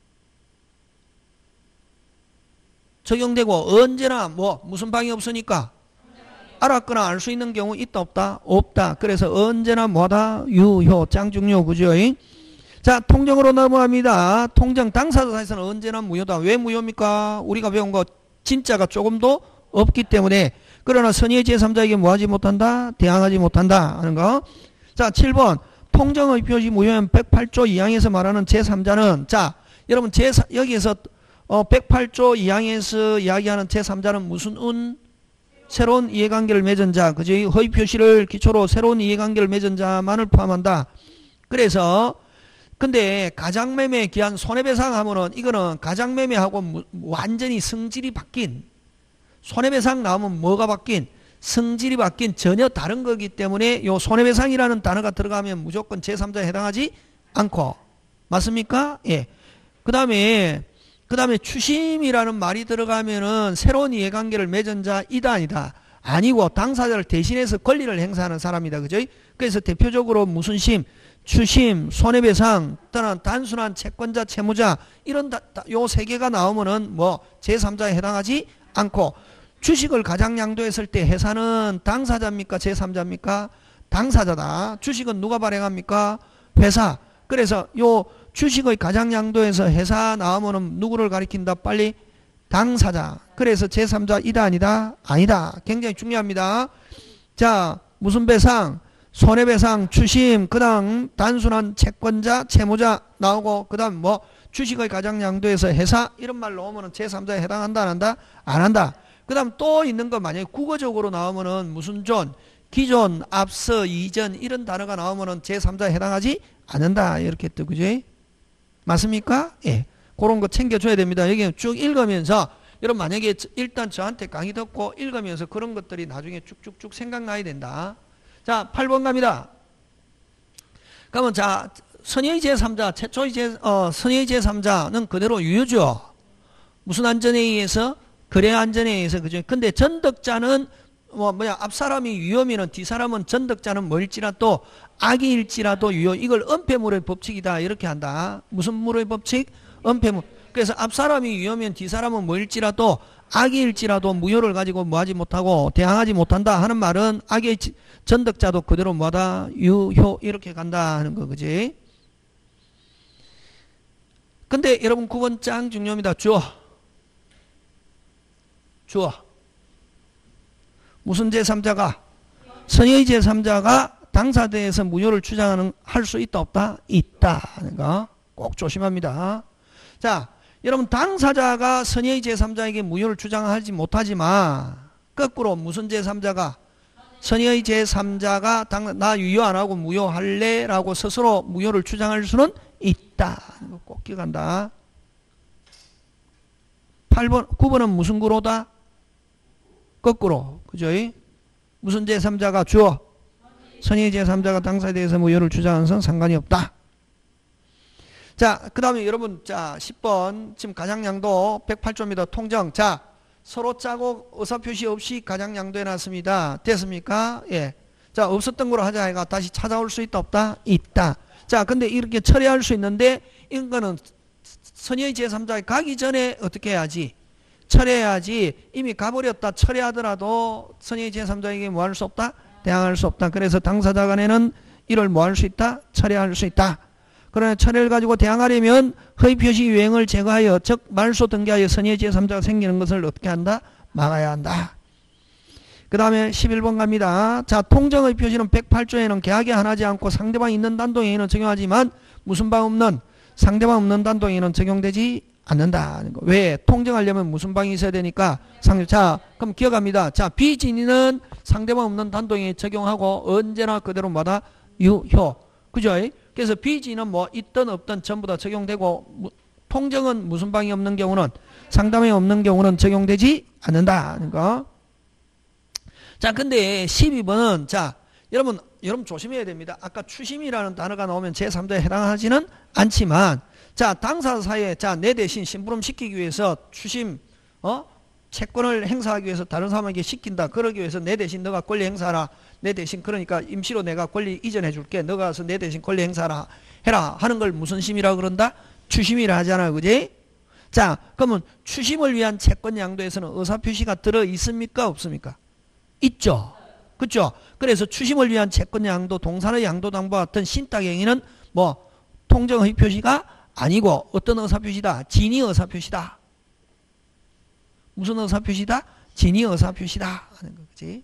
적용되고 언제나 뭐 무슨 방이 없으니까 알았거나 알 수 있는 경우 있다 없다? 없다. 그래서 언제나 뭐다? 유효. 짱중요. 그죠? 자, 통정으로 넘어갑니다. 통정 당사자에서는 언제나 무효다. 왜 무효입니까? 우리가 배운 거 진짜가 조금도 없기 때문에. 그러나 선의의 제삼자에게 뭐하지 못한다? 대항하지 못한다 하는 거. 자, 칠 번 통정의 표시 무효면 백팔 조 이 항에서 말하는 제삼자는 자, 여러분 제 여기에서 어, 백팔 조 이 항에서 이야기하는 제삼자는 무슨 운? 새로운 이해관계를 맺은 자. 그죠? 허위 표시를 기초로 새로운 이해관계를 맺은 자만을 포함한다. 그래서 근데 가장매매에 기한 손해배상 하면은 이거는 가장매매하고 완전히 성질이 바뀐 손해배상 나오면 뭐가 바뀐? 성질이 바뀐 전혀 다른 거기 때문에 요 손해배상이라는 단어가 들어가면 무조건 제삼자에 해당하지 않고 맞습니까? 예. 그 다음에 그 다음에 추심이라는 말이 들어가면은 새로운 이해관계를 맺은 자 이다 아니다? 아니고 당사자를 대신해서 권리를 행사하는 사람이다. 그죠? 그래서 대표적으로 무슨 심? 추심, 손해배상, 또는 단순한 채권자, 채무자 이런 요 세 개가 나오면은 뭐 제삼자에 해당하지 않고 주식을 가장 양도했을 때 회사는 당사자입니까? 제삼자입니까? 당사자다. 주식은 누가 발행합니까? 회사. 그래서 요 주식의 가장 양도에서 회사 나오면은 누구를 가리킨다? 빨리 당사자. 그래서 제삼자 이다 아니다? 아니다. 굉장히 중요합니다. 자, 무슨 배상? 손해배상, 추심, 그 다음 단순한 채권자, 채무자 나오고 그 다음 뭐 주식의 가장 양도에서 회사 이런 말 나오면은 제삼자에 해당한다 안 한다? 안 한다. 그 다음 또 있는 거 만약에 국어적으로 나오면은 무슨 존, 기존, 앞서, 이전 이런 단어가 나오면은 제삼자에 해당하지 않는다. 이렇게 또 그지? 맞습니까? 예. 그런 거 챙겨줘야 됩니다. 여기 쭉 읽으면서 여러분 만약에 일단 저한테 강의 듣고 읽으면서 그런 것들이 나중에 쭉쭉쭉 생각나야 된다. 자, 팔 번 갑니다. 그러면 자, 선의의 제삼자, 최초의 제, 어, 선의의 제삼자는 그대로 유효죠. 무슨 안전에 의해서? 거래 안전에 의해서, 그죠? 근데 전덕자는, 뭐, 뭐야, 앞사람이 유효면은 뒷사람은 전덕자는 뭘지라도, 악의일지라도 유효. 이걸 은폐물의 법칙이다. 이렇게 한다. 무슨 물의 법칙? 은폐물. 그래서 앞사람이 유효면 뒷사람은 뭘지라도, 악의일지라도 무효를 가지고 뭐하지 못하고 대항하지 못한다 하는 말은 악의 전덕자도 그대로 뭐하다? 유효. 이렇게 간다 하는 거, 그지? 근데 여러분 구 번 짱 중요합니다. 주어. 주어. 무슨 제삼자가? 선의의 제삼자가 당사자에서 무효를 주장하는, 할 수 있다, 없다? 있다. 하는 거 꼭 조심합니다. 자, 여러분 당사자가 선의의 제삼자에게 무효를 주장하지 못하지만 거꾸로 무슨 제삼자가? 선의의 제삼자가 당, 나 유효 안 하고 무효할래? 라고 스스로 무효를 주장할 수는 있다. 이거 꼭 기억한다. 팔 번, 구 번은 무슨 구로다? 거꾸로. 그죠? 무슨 제삼자가 주어? 선의의 제삼자가 당사자에 대해서 무효를 주장하는 건 상관이 없다. 자, 그 다음에 여러분, 자, 십 번. 지금 가장양도 백팔 조입니다. 통정. 자, 서로 짜고 의사표시 없이 가장양도 해놨습니다. 됐습니까? 예. 자, 없었던 거로 하자. 해가 다시 찾아올 수 있다, 없다? 있다. 자, 근데 이렇게 처리할 수 있는데, 이거는 선의의 제삼자에 가기 전에 어떻게 해야지? 처리해야지. 이미 가버렸다. 처리하더라도 선의의 제삼자에게 뭐 할 수 없다? 대항할 수 없다. 그래서 당사자 간에는 이를 뭐 할 수 있다? 처리할 수 있다. 그러나 처리를 가지고 대항하려면 허위표시 유행을 제거하여 즉 말소 등기하여 선의의 제삼자가 생기는 것을 어떻게 한다? 막아야 한다. 그 다음에 십일 번 갑니다. 자, 통정의 표시는 백팔 조에는 계약에 한하지 않고 상대방 있는 단동에는 적용하지만 무슨 방 없는 상대방 없는 단동에는 적용되지 않는다. 왜? 통정하려면 무슨 방이 있어야 되니까 상대. 자, 그럼 기억합니다. 자, 비진인은 상대방 없는 단동에 적용하고 언제나 그대로 뭐다? 유효. 그죠? 그래서 비지는 뭐 있든 없든 전부 다 적용되고 통정은 무슨 방이 없는 경우는 상담에 없는 경우는 적용되지 않는다. 거. 자, 근데 십이 번은 자, 여러분, 여러분 조심해야 됩니다. 아까 추심이라는 단어가 나오면 제삼 조에 해당하지는 않지만, 자, 당사 사이에, 자, 내 대신 심부름 시키기 위해서 추심, 어? 채권을 행사하기 위해서 다른 사람에게 시킨다. 그러기 위해서 내 대신 너가 권리 행사하라. 내 대신, 그러니까 임시로 내가 권리 이전해 줄게. 너가 와서 내 대신 권리 행사하라. 해라. 하는 걸 무슨 심이라고 그런다? 추심이라 하잖아. 그지? 자, 그러면 추심을 위한 채권 양도에서는 의사표시가 들어 있습니까? 없습니까? 있죠. 그렇죠? 그래서 추심을 위한 채권 양도, 동산의 양도 당보와 같은 신탁 행위는 뭐 통정의 표시가 아니고 어떤 의사표시다? 진위 의사표시다. 무슨 의사표시다? 진위 의사표시다 하는 거지.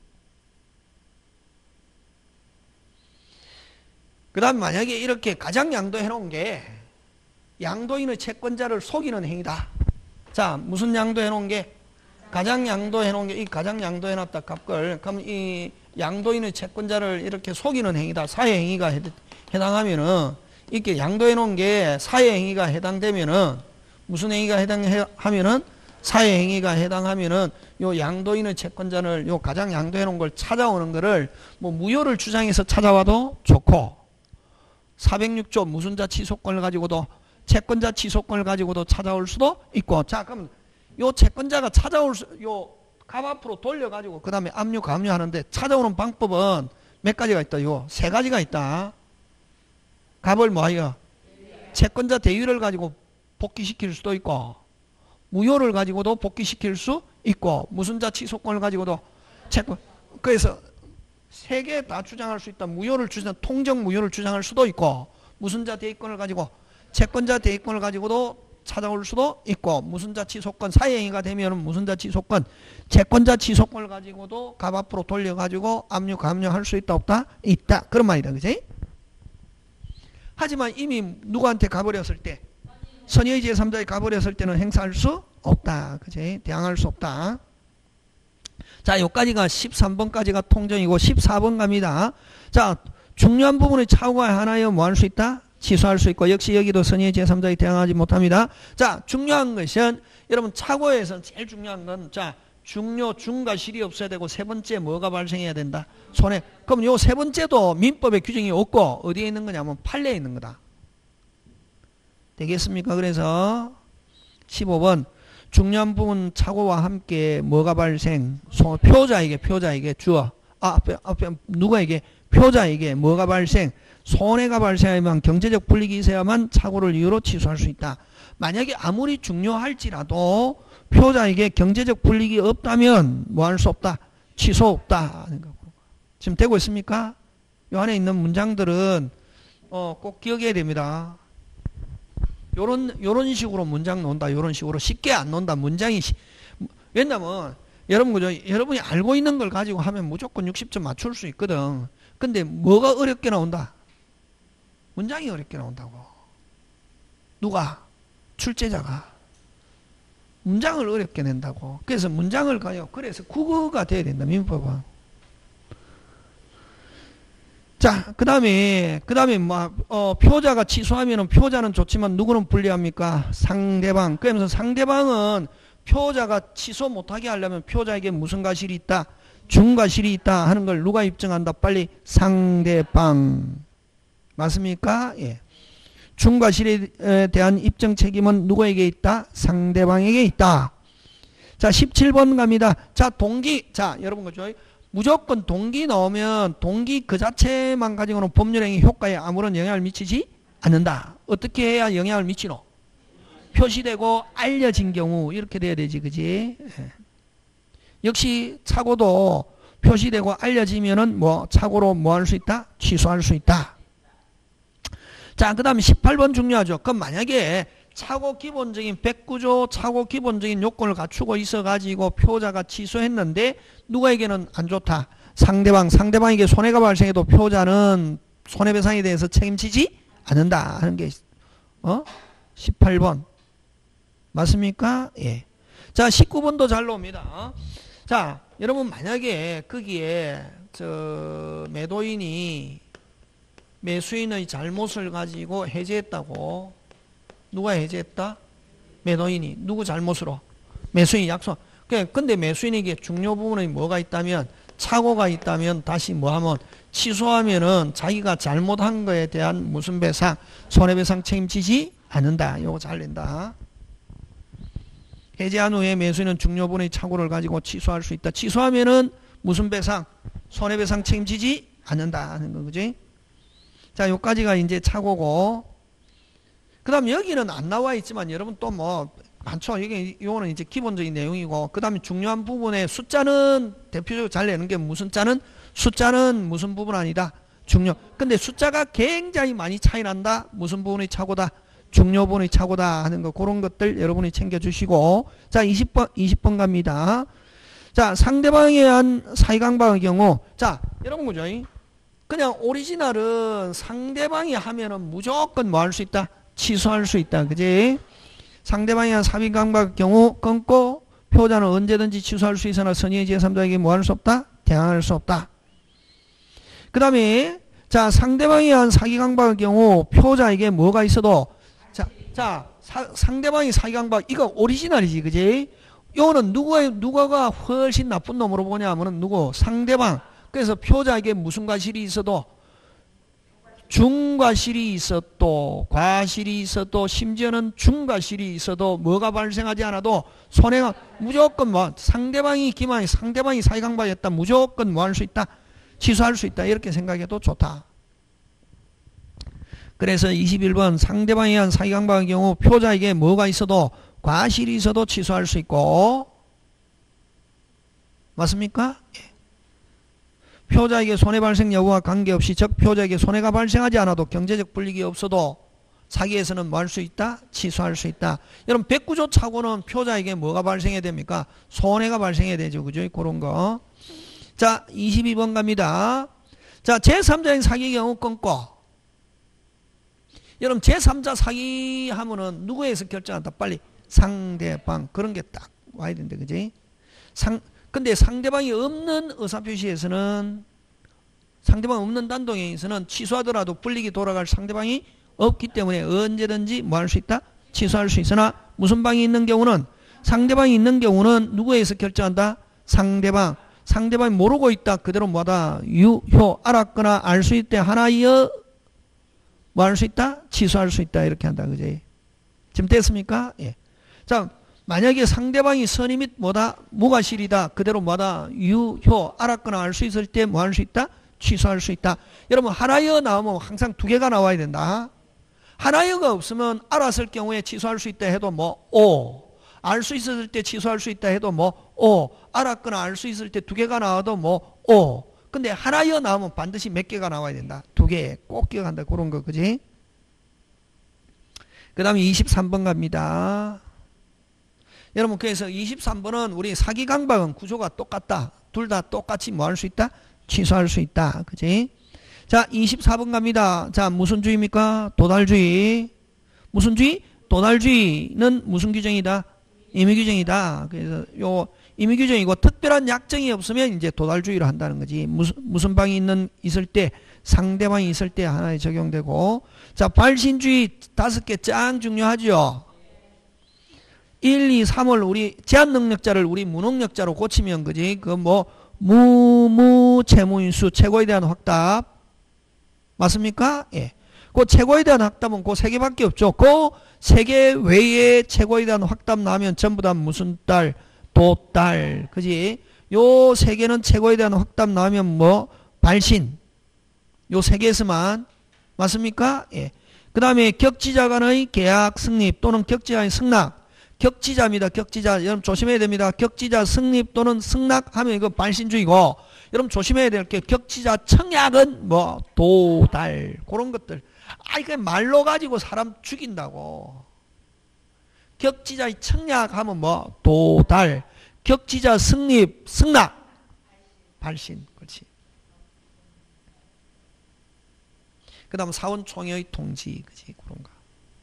그 다음 만약에 이렇게 가장 양도해 놓은 게 양도인의 채권자를 속이는 행위다. 자, 무슨 양도해 놓은 게? 가장 양도해 놓은 게, 이 가장 양도해 놨다 값을, 그럼 이 양도인의 채권자를 이렇게 속이는 행위다. 사회행위가 해당하면은, 이렇게 양도해 놓은 게 사회행위가 해당되면은, 무슨 행위가 해당하면은, 사회행위가 해당하면은, 요 양도인의 채권자를, 요 가장 양도해 놓은 걸 찾아오는 거를, 뭐, 무효를 주장해서 찾아와도 좋고, 사백육 조 무순자 취소권을 가지고도, 채권자 취소권을 가지고도 찾아올 수도 있고, 자, 그럼, 요 채권자가 찾아올 수, 요, 값 앞으로 돌려가지고 그 다음에 압류 감류하는데 찾아오는 방법은 몇 가지가 있다. 요 세 가지가 있다. 값을 뭐하여? 채권자 대위를 가지고 복귀시킬 수도 있고, 무효를 가지고도 복귀시킬 수 있고, 무순자 취소권을 가지고도 채권, 그래서 세 개 다 주장할 수 있다. 무효를 주장, 통정 무효를 주장할 수도 있고, 무순자 대위권을 가지고 채권자 대위권을 가지고도 찾아올 수도 있고, 무순자 취소권, 사회행위가 되면 무순자 취소권, 채권자 취소권을 가지고도 값 앞으로 돌려가지고 압류, 감류할 수 있다, 없다? 있다. 그런 말이다. 그지? 하지만 이미 누구한테 가버렸을 때, 선의의 제삼 자에 가버렸을 때는 행사할 수 없다. 그지? 대항할 수 없다. 자, 여기까지가 십삼 번까지가 통정이고, 십사 번 갑니다. 자, 중요한 부분의 차후가 하나여 뭐 할 수 있다? 취소할 수 있고, 역시 여기도 선의의 제삼 자에 대항하지 못합니다. 자, 중요한 것은 여러분 차고에서 제일 중요한 건, 자, 중요, 중과 실이 없어야 되고, 세 번째 뭐가 발생해야 된다? 손해. 그럼 요 세 번째도 민법에 규정이 없고 어디에 있는 거냐면 판례에 있는 거다. 되겠습니까? 그래서 십오 번 중요한 부분 차고와 함께 뭐가 발생? 소, 표자에게, 표자에게 주어. 아, 앞에, 앞에 누가에게? 표자에게 뭐가 발생? 손해가 발생하면 경제적 불이익이 있어야만 차고를 이유로 취소할 수 있다. 만약에 아무리 중요할지라도 표자에게 경제적 불이익이 없다면 뭐 할 수 없다? 취소 없다. 지금 되고 있습니까? 이 안에 있는 문장들은 어, 꼭 기억해야 됩니다. 요런, 요런 식으로 문장 논다. 요런 식으로 쉽게 안 논다. 문장이, 왜냐면 여러분, 그죠? 여러분이 알고 있는 걸 가지고 하면 무조건 육십 점 맞출 수 있거든. 근데 뭐가 어렵게 나온다? 문장이 어렵게 나온다고. 누가? 출제자가. 문장을 어렵게 낸다고. 그래서 문장을 가요. 그래서 국어가 돼야 된다. 민법은. 자, 그 다음에, 그 다음에, 뭐, 어, 표자가 취소하면은 표자는 좋지만 누구는 불리합니까? 상대방. 그러면서 상대방은 표자가 취소 못하게 하려면 표자에게 무슨 과실이 있다? 중과실이 있다 하는 걸 누가 입증한다? 빨리 상대방. 맞습니까? 예. 중과실에 대한 입증 책임은 누구에게 있다? 상대방에게 있다. 자, 십칠 번 갑니다. 자, 동기. 자, 여러분 그죠? 무조건 동기 나오면 동기 그 자체만 가지고는 법률행위 효과에 아무런 영향을 미치지 않는다. 어떻게 해야 영향을 미치노? 표시되고 알려진 경우 이렇게 돼야 되지. 그지? 예. 역시 착오도 표시되고 알려지면은 뭐 착오로 뭐 할 수 있다? 취소할 수 있다. 자, 그 다음에 십팔 번 중요하죠. 그럼 만약에 착오 기본적인 백구 조 착오 기본적인 요건을 갖추고 있어가지고 표자가 취소했는데 누구에게는 안 좋다. 상대방, 상대방에게 손해가 발생해도 표자는 손해배상에 대해서 책임지지 않는다 하는 게 어? 십팔 번 맞습니까? 예. 자, 십구 번도 잘 나옵니다. 자, 여러분 만약에 거기에 저 매도인이 매수인의 잘못을 가지고 해지했다고. 누가 해지했다? 매도인이. 누구 잘못으로? 매수인이 약속. 근데 매수인에게 중요 부분에 뭐가 있다면, 착오가 있다면 다시 뭐하면 취소하면은 자기가 잘못한 거에 대한 무슨 배상, 손해배상 책임지지 않는다. 요거 잘 낸다. 해제한 후에 매수인은 중요분의 착오를 가지고 취소할 수 있다. 취소하면은 무슨 배상, 손해배상 책임지지 않는다 하는 거, 그지? 자, 요까지가 이제 착오고, 그 다음 여기는 안 나와 있지만 여러분 또 뭐 많죠. 이게 요거는 이제 기본적인 내용이고, 그 다음에 중요한 부분에 숫자는 대표적으로 잘 내는 게 무슨 자는 숫자는 무슨 부분 아니다. 중요. 근데 숫자가 굉장히 많이 차이 난다. 무슨 부분이 착오다. 중요 부분이 착오다 하는 거, 그런 것들 여러분이 챙겨주시고. 자, 이십 번, 이십 번 갑니다. 자, 상대방에 의한 사기강박의 경우, 자, 여러분 그죠? 그냥 오리지널은 상대방이 하면은 무조건 뭐 할 수 있다? 취소할 수 있다. 그지? 상대방에 의한 사기강박의 경우 끊고 표자는 언제든지 취소할 수 있으나 선의의 제삼자에게 뭐 할 수 없다? 대항할 수 없다. 그 다음에 자, 상대방에 의한 사기강박의 경우 표자에게 뭐가 있어도, 자, 자 사, 상대방이 사기강박, 이거 오리지널이지, 그지? 요거는 누가, 누가가 훨씬 나쁜 놈으로 보냐면은 누구? 상대방. 그래서 표자에게 무슨 과실이 있어도, 중과실이 있어도, 과실이 있어도, 심지어는 중과실이 있어도, 뭐가 발생하지 않아도 손해가 무조건 뭐, 상대방이 기만이, 상대방이 사기강박이었다. 무조건 뭐 할 수 있다? 취소할 수 있다. 이렇게 생각해도 좋다. 그래서 이십일 번 상대방에 의한 사기강박의 경우 표자에게 뭐가 있어도, 과실이 있어도 취소할 수 있고, 맞습니까? 예. 표자에게 손해 발생 여부와 관계없이, 즉 표자에게 손해가 발생하지 않아도 경제적 불이익이 없어도 사기에서는 뭐 할 수 있다? 취소할 수 있다. 여러분 백구조 착오는 표자에게 뭐가 발생해야 됩니까? 손해가 발생해야 되죠. 그죠? 그런 거. 자, 이십이 번 갑니다. 자, 제삼자인 사기의 경우 끊고. 여러분 제삼자 사기 하면은 누구에서 결정한다? 빨리 상대방. 그런 게 딱 와야 된다. 그지? 상, 근데 상대방이 없는 의사표시에서는, 상대방 없는 단독행위에서는 취소하더라도 불이익이 돌아갈 상대방이 없기 때문에 언제든지 뭐 할 수 있다? 취소할 수 있으나 무슨 방이 있는 경우는, 상대방이 있는 경우는 누구에서 결정한다? 상대방. 상대방이 모르고 있다. 그대로 뭐다? 유효. 알았거나 알 수 있대. 하나여 뭐 할 수 있다? 취소할 수 있다. 이렇게 한다. 그지? 지금 됐습니까? 예. 자, 만약에 상대방이 선의 및 뭐다? 무과실이다. 그대로 뭐다? 유효. 알았거나 알 수 있을 때 뭐 할 수 있다? 취소할 수 있다. 여러분 하나여 나오면 항상 두 개가 나와야 된다. 하나여가 없으면 알았을 경우에 취소할 수 있다 해도 뭐 오. 알 수 있을 때 취소할 수 있다 해도 뭐 오. 알았거나 알 수 있을 때 두 개가 나와도 뭐 오. 근데 하나여 나오면 반드시 몇 개가 나와야 된다. 두 개. 꼭 기억한다. 그런 거. 그지? 그 다음에 이십삼 번 갑니다. 여러분 그래서 이십삼 번은 우리 사기강박은 구조가 똑같다. 둘 다 똑같이 뭐 할 수 있다? 취소할 수 있다. 그지? 자, 이십사 번 갑니다. 자, 무슨 주의입니까? 도달주의. 무슨 주의? 도달주의는 무슨 규정이다? 임의규정이다. 그래서 요 임의규정이고 특별한 약정이 없으면 이제 도달주의로 한다는 거지. 무슨 무슨 방이 있는 있을 때, 상대방이 있을 때 하나에 적용되고. 자, 발신주의 다섯 개 짱 중요하죠. 일, 이, 삼을 우리 제한능력자를 우리 무능력자로 고치면 그지? 그 뭐 무무 채무인수 최고에 대한 확답 맞습니까? 예. 그 최고에 대한 확답은 그 세 개밖에 없죠. 그 세 개 외에 최고에 대한 확답 나면 전부 다 무슨 딸? 도딸. 그지? 요 세 개는 최고에 대한 확답 나오면 뭐 발신. 요 세 개에서만 맞습니까? 예. 그 다음에 격지자 간의 계약 성립 또는 격지자의 승낙. 격지자입니다. 격지자. 여러분 조심해야 됩니다. 격지자 성립 또는 승낙하면 이거 발신주의고, 여러분 조심해야 될 게 격지자 청약은 뭐 도달. 그런 것들. 아, 이게 말로 가지고 사람 죽인다고. 격지자의 청약하면 뭐 도달. 격지자 성립, 승낙. 발신. 그렇지. 그 다음 사원총회의 통지. 그지? 그런 거.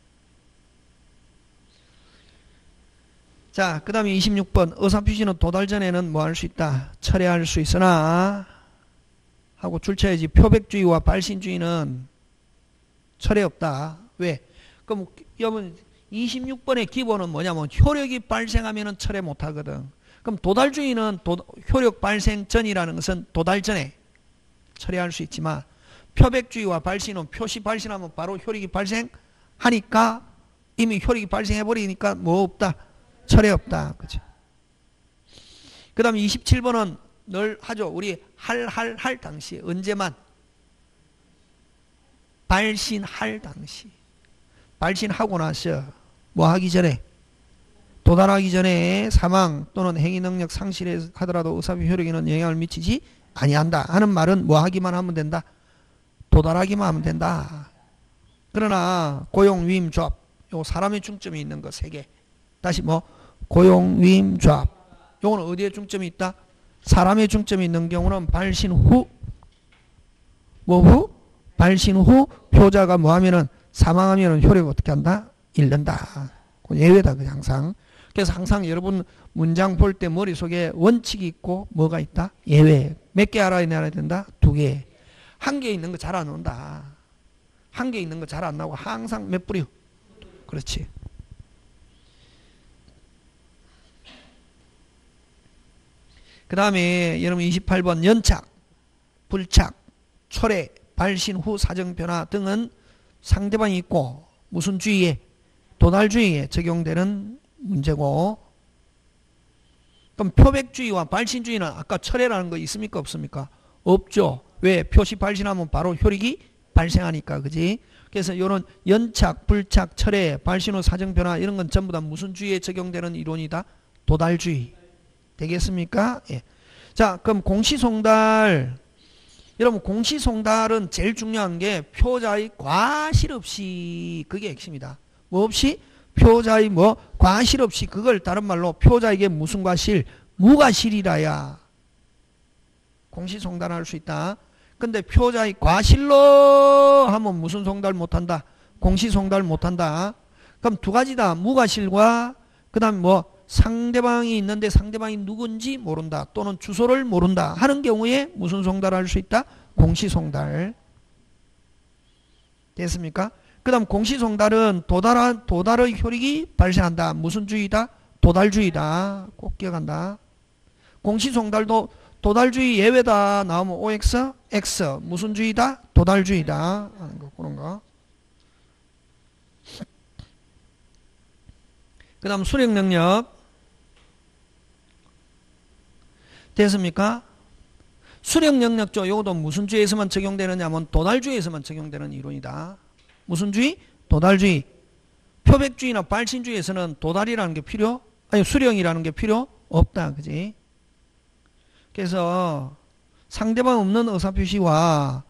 자, 그 다음에 이십육 번 의사표시는 도달 전에는 뭐 할 수 있다? 철회할 수 있으나 하고 줄쳐야지. 표백주의와 발신주의는 철회 없다. 왜? 그럼 여러분 이십육 번의 기본은 뭐냐면 효력이 발생하면 철회 못하거든. 그럼 도달주의는 도, 효력 발생 전이라는 것은 도달 전에 철회할 수 있지만 표백주의와 발신은 표시 발신하면 바로 효력이 발생하니까 이미 효력이 발생해버리니까 뭐 없다? 철회 없다. 그죠? 그 다음에 이십칠 번은 늘 하죠. 우리 할, 할, 할 당시. 언제만? 발신할 당시. 발신하고 나서 뭐 하기 전에? 도달하기 전에 사망 또는 행위능력 상실에 하더라도 의사표 효력에는 영향을 미치지 아니한다 하는 말은 뭐 하기만 하면 된다? 도달하기만 하면 된다. 그러나 고용, 위임, 조합 요 사람의 중점이 있는 거 세 개. 다시 뭐 고용, 위임, 조합 요거는 어디에 중점이 있다? 사람의 중점이 있는 경우는 발신 후 뭐 후? 발신 후 표자가 뭐 하면은 사망하면은 효력이 어떻게 한다? 잃는다. 예외다. 그 항상. 그래서 항상 여러분 문장 볼 때 머릿속에 원칙이 있고 뭐가 있다? 예외. 몇 개 알아야 된다? 두 개. 한 개 있는 거 잘 안 온다. 한 개 있는 거 잘 안 나오고 항상 몇 뿌려? 그렇지. 그 다음에 여러분 이십팔 번 연착, 불착, 철회, 발신 후 사정변화 등은 상대방이 있고 무슨 주의에? 도달주의에 적용되는 문제고, 그럼 표백주의와 발신주의는 아까 철회라는 거 있습니까? 없습니까? 없죠. 왜? 표시 발신하면 바로 효력이 발생하니까. 그지? 그래서 이런 연착, 불착, 철회, 발신 후 사정변화 이런 건 전부 다 무슨 주의에 적용되는 이론이다? 도달주의. 되겠습니까? 예. 자, 그럼 공시송달. 여러분 공시송달은 제일 중요한 게 표자의 과실 없이, 그게 핵심이다. 뭐 없이? 표자의 뭐 과실 없이, 그걸 다른 말로 표자에게 무슨 과실? 무과실이라야 공시송달할 수 있다. 근데 표자의 과실로 하면 무슨 송달 못한다? 공시송달 못한다. 그럼 두 가지다. 무과실과 그 다음 뭐 상대방이 있는데 상대방이 누군지 모른다 또는 주소를 모른다 하는 경우에 무슨 송달할 수 있다? 공시송달. 됐습니까? 그 다음 공시송달은 도달, 도달의 효력이 발생한다. 무슨 주의다? 도달주의다. 꼭 기억한다. 공시송달도 도달주의 예외다 나오면 오엑스, X. 무슨 주의다? 도달주의다. 하는 거, 그런 거. 그 다음 수령능력. 됐습니까? 수령능력조 요것도 무슨 주의에서만 적용되느냐 하면 도달주의에서만 적용되는 이론이다. 무슨 주의? 도달주의. 표백주의나 발신주의에서는 도달이라는 게 필요, 아니 수령이라는 게 필요 없다. 그지? 그래서 상대방 없는 의사표시와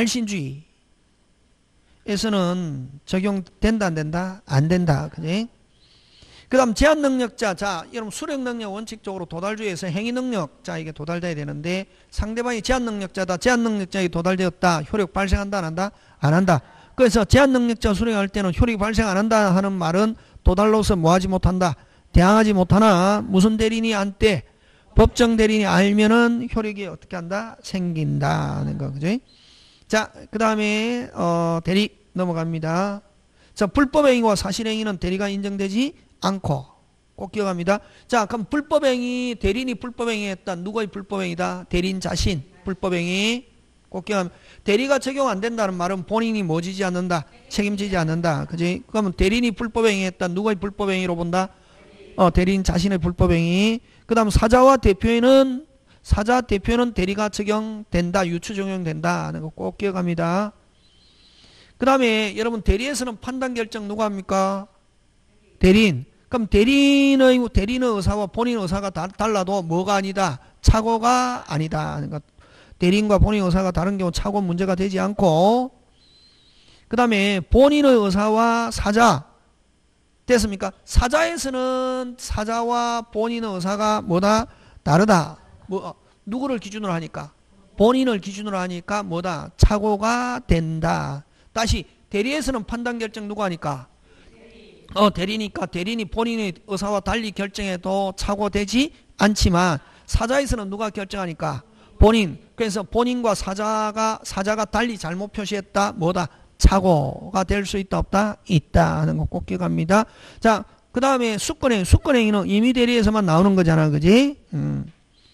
발신주의에서는 적용된다 안 된다? 안 된다. 그지? 그 다음 제한능력자. 자, 여러분 수령능력 원칙적으로 도달주의에서 행위능력. 자, 이게 도달돼야 되는데 상대방이 제한능력자다. 제한능력자에 도달되었다. 효력 발생한다 안 한다? 안 한다. 그래서 제한능력자 수령할 때는 효력이 발생 안 한다 하는 말은 도달로서 뭐하지 못한다? 대항하지 못하나 무슨 대리인이 한때 법정 대리인이 알면은 효력이 어떻게 한다? 생긴다 하는 거. 그죠? 자, 그 다음에 어, 대리 넘어갑니다. 자, 불법행위와 사실행위는 대리가 인정되지 않고, 꼭 기억합니다. 자, 그럼 불법행위, 대리인이 불법행위 했다. 누구의 불법행위다? 대리인 자신 불법행위. 꼭 기억합니다. 대리가 적용 안 된다는 말은 본인이 뭐 지지 않는다? 책임지지 않는다. 그지? 그러면 대리인이 불법행위 했다. 누구의 불법행위로 본다? 어, 대리인 자신의 불법행위. 그 다음 사자와 대표에는, 사자 대표는 대리가 적용된다. 유추 적용된다 하는 거 꼭 기억합니다. 그 다음에 여러분 대리에서는 판단 결정 누가 합니까? 대리인. 그럼 대리인의, 대리인의 의사와 본인 의사가 다, 달라도 뭐가 아니다? 착오가 아니다. 그러니까 대리인과 본인 의사가 다른 경우 착오 문제가 되지 않고, 그 다음에 본인의 의사와 사자. 됐습니까? 사자에서는 사자와 본인의 의사가 뭐다? 다르다. 뭐, 누구를 기준으로 하니까? 본인을 기준으로 하니까 뭐다? 착오가 된다. 다시 대리에서는 판단 결정 누가 하니까? 어, 대리니까 대리인이 본인의 의사와 달리 결정해도 착오되지 않지만 사자에서는 누가 결정하니까? 본인. 그래서 본인과 사자가 사자가 달리 잘못 표시했다. 뭐다? 착오가 될 수 있다 없다? 있다 하는 거 꼭 기억합니다. 자, 그 다음에 수권행위. 수권행위는 임의대리에서만 나오는 거잖아. 그지? 음.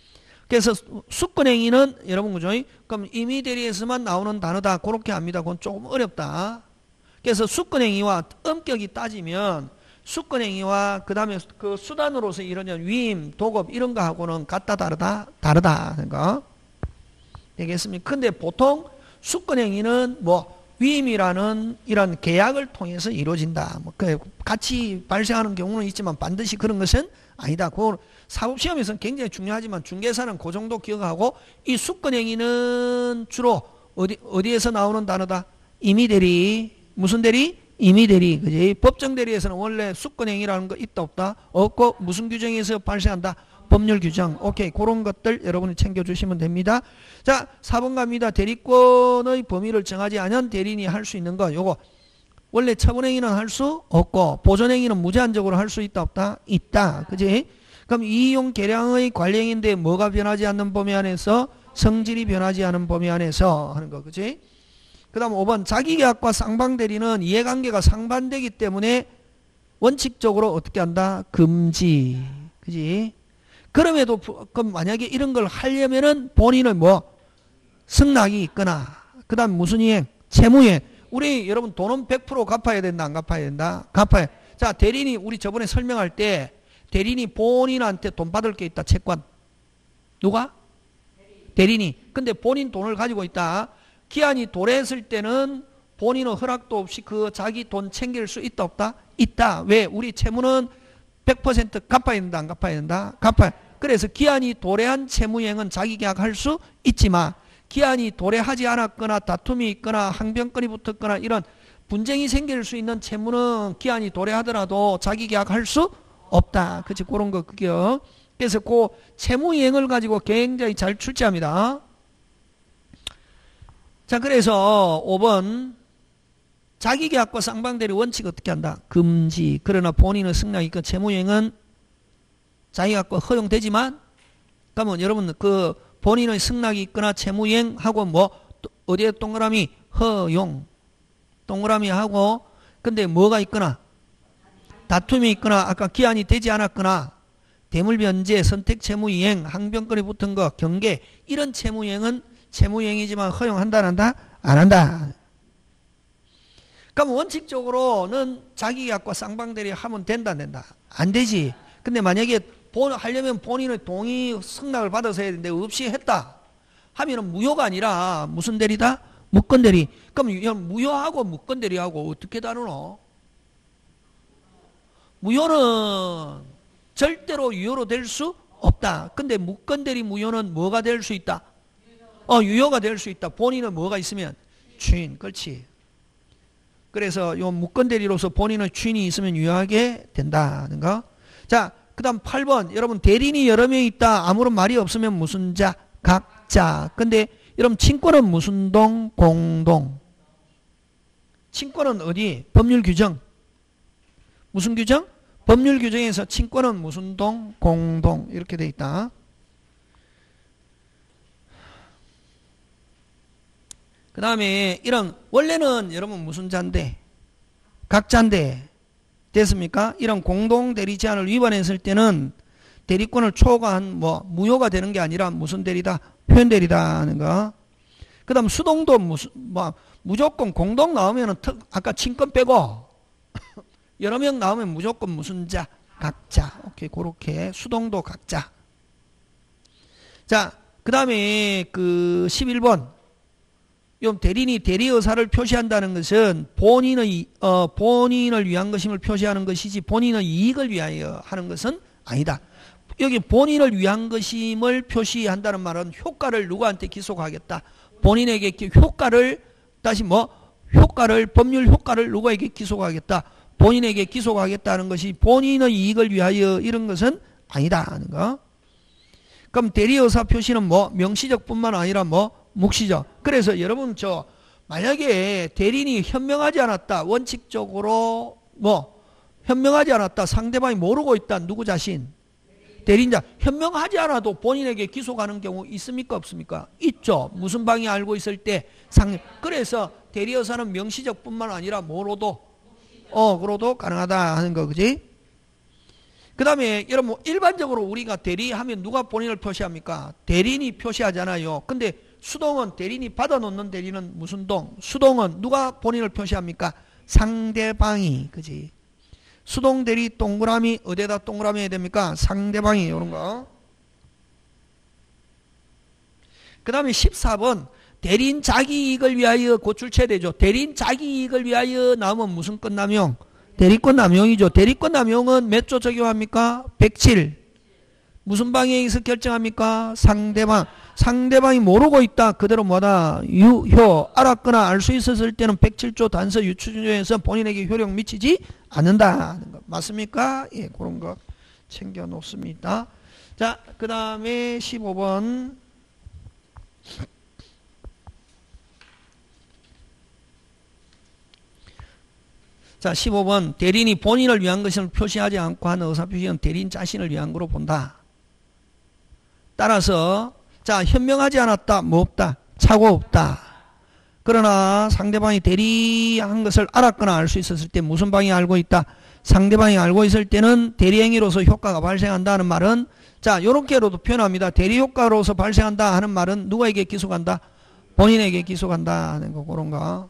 그래서 수권행위는 여러분 그죠? 그럼 임의 대리에서만 나오는 단어다. 그렇게 합니다. 그건 조금 어렵다. 그래서 수권행위와 엄격히 따지면 수권행위와 그 다음에 그 수단으로서 이루어진 위임, 도급 이런 거하고는 같다 다르다 다르다 하는 거 되겠습니까? 근데 보통 수권행위는 뭐 위임이라는 이런 계약을 통해서 이루어진다. 뭐 그 같이 발생하는 경우는 있지만 반드시 그런 것은 아니다. 그 사법시험에서는 굉장히 중요하지만 중개사는 그 정도 기억하고 이 수권행위는 주로 어디 어디에서 나오는 단어다? 임의대리 무슨 대리? 임의대리 그지? 법정대리에서는 원래 수권행위라는 거 있다 없다? 없고 무슨 규정에서 발생한다? 법률 규정. 오케이. 그런 것들 여러분이 챙겨주시면 됩니다. 자, 사 번 갑니다. 대리권의 범위를 정하지 않은 대리인이 할 수 있는 거. 요거. 원래 처분행위는 할 수 없고 보존행위는 무제한적으로 할 수 있다 없다? 있다. 그지? 그럼 이용 계량의 관리행위인데 뭐가 변하지 않는 범위 안에서? 성질이 변하지 않은 범위 안에서 하는 거. 그지? 그 다음 오 번. 자기계약과 쌍방대리는 이해관계가 상반되기 때문에 원칙적으로 어떻게 한다? 금지. 그지? 그럼에도 그럼 만약에 이런 걸 하려면은 본인은 뭐 승낙이 있거나 그 다음 무슨 이행? 채무이행. 우리 여러분 돈은 백 퍼센트 갚아야 된다 안 갚아야 된다? 갚아야. 자 대리인이 우리 저번에 설명할 때 대리인이 본인한테 돈 받을 게 있다. 채권. 누가? 대리인이. 근데 본인 돈을 가지고 있다. 기한이 도래했을 때는 본인은 허락도 없이 그 자기 돈 챙길 수 있다 없다? 있다. 왜? 우리 채무는 백 퍼센트 갚아야 된다 안 갚아야 된다? 갚아야. 그래서 기한이 도래한 채무이행은 자기 계약할 수 있지만 기한이 도래하지 않았거나 다툼이 있거나 항변권이 붙었거나 이런 분쟁이 생길 수 있는 채무는 기한이 도래하더라도 자기 계약할 수 없다. 그치? 그런 거 그게요. 그래서 그 채무이행을 가지고 굉장히 잘 출제합니다. 자 그래서 오 번 자기계약과 쌍방대리 원칙 어떻게 한다? 금지. 그러나 본인의 승낙이 있고 채무이행은 자기계약과 허용되지만 그러면 여러분 그 본인의 승낙이 있거나 채무이행하고 뭐 어디에 동그라미 허용 동그라미 하고 근데 뭐가 있거나 다툼이 있거나 아까 기한이 되지 않았거나 대물변제 선택채무이행 항변권이 붙은 거 경계 이런 채무이행은 채무이행이지만 허용한다 안 한다? 안 한다. 그럼 원칙적으로는 자기계약과 쌍방대리 하면 된다 안 된다? 안 되지. 근데 만약에 본, 하려면 본인의 동의 승낙을 받아서 해야 되는데 없이 했다 하면은 무효가 아니라 무슨 대리다? 무건대리. 그럼 무효하고 무건대리하고 어떻게 다르노? 무효는 절대로 유효로 될 수 없다. 근데 무건대리 무효는 뭐가 될 수 있다? 어, 유효가 될 수 있다. 본인은 뭐가 있으면? 주인. 그렇지. 그래서 요 무건대리로서 본인의 주인이 있으면 유효하게 된다는 거. 자, 그 다음 팔 번. 여러분, 대리인이 여러 명 있다. 아무런 말이 없으면 무슨 자? 각자. 근데 여러분, 친권은 무슨 동? 공동. 친권은 어디? 법률 규정. 무슨 규정? 법률 규정에서 친권은 무슨 동? 공동. 이렇게 돼 있다. 그 다음에 이런 원래는 여러분 무슨 자인데? 각자인데 됐습니까? 이런 공동대리 제한을 위반했을 때는 대리권을 초과한 뭐 무효가 되는 게 아니라 무슨 대리다? 표현대리다 하는 거. 그 다음 수동도 무슨 뭐 무조건 공동 나오면은 특, 아까 친권 빼고 여러 명 나오면 무조건 무슨 자? 각자. 오케이. 그렇게 수동도 각자. 자, 그 다음에 그 십일 번. 요 대리인이 대리 의사를 표시한다는 것은 본인의 어, 본인을 위한 것임을 표시하는 것이지 본인의 이익을 위하여 하는 것은 아니다. 여기 본인을 위한 것임을 표시한다는 말은 효과를 누구한테 기속하겠다. 본인에게 효과를 다시 뭐 효과를 법률 효과를 누구에게 기속하겠다. 본인에게 기속하겠다는 것이 본인의 이익을 위하여 이런 것은 아니다 하는 거. 그럼 대리 의사 표시는 뭐 명시적뿐만 아니라 뭐 묵시적. 그래서 여러분 저 만약에 대리인이 현명하지 않았다. 원칙적으로 뭐 현명하지 않았다. 상대방이 모르고 있다. 누구 자신? 대리인자. 현명하지 않아도 본인에게 기소가는 경우 있습니까? 없습니까? 있죠. 무슨 방이 알고 있을 때 상. 그래서 대리의사는 명시적뿐만 아니라 뭐로도 어 그로도 가능하다 하는 거 그지? 그 다음에 여러분 뭐 일반적으로 우리가 대리하면 누가 본인을 표시합니까? 대리인이 표시하잖아요. 근데 수동은 대리인이 받아놓는 대리는 무슨 동? 수동은 누가 본인을 표시합니까? 상대방이. 그지? 수동 대리 동그라미 어디에다 동그라미 해야 됩니까? 상대방이. 이런 거. 그 다음에 십사 번 대리인 자기 이익을 위하여 고출쳐야 되죠. 대리인 자기 이익을 위하여 나오면 무슨 끝남용? 대리권 남용이죠. 대리권 남용은 몇 조 적용합니까? 백칠. 무슨 방에 의해서 결정합니까? 상대방. 상대방이 모르고 있다. 그대로 뭐다? 유효. 알았거나 알 수 있었을 때는 백칠 조 단서 유추조에서 본인에게 효력 미치지 않는다. 맞습니까? 예, 그런 거 챙겨 놓습니다. 자, 그 다음에 십오 번. 자, 십오 번 대리인이 본인을 위한 것을 표시하지 않고 하는 의사표시는 대리인 자신을 위한 거로 본다. 따라서 자, 현명하지 않았다. 뭐 없다? 착오 없다. 그러나 상대방이 대리한 것을 알았거나 알 수 있었을 때 무슨 방이 알고 있다? 상대방이 알고 있을 때는 대리행위로서 효과가 발생한다는 말은 자, 요렇게로도 표현합니다. 대리효과로서 발생한다 하는 말은 누구에게 기속한다? 본인에게 기속한다 하는 거 그런 거.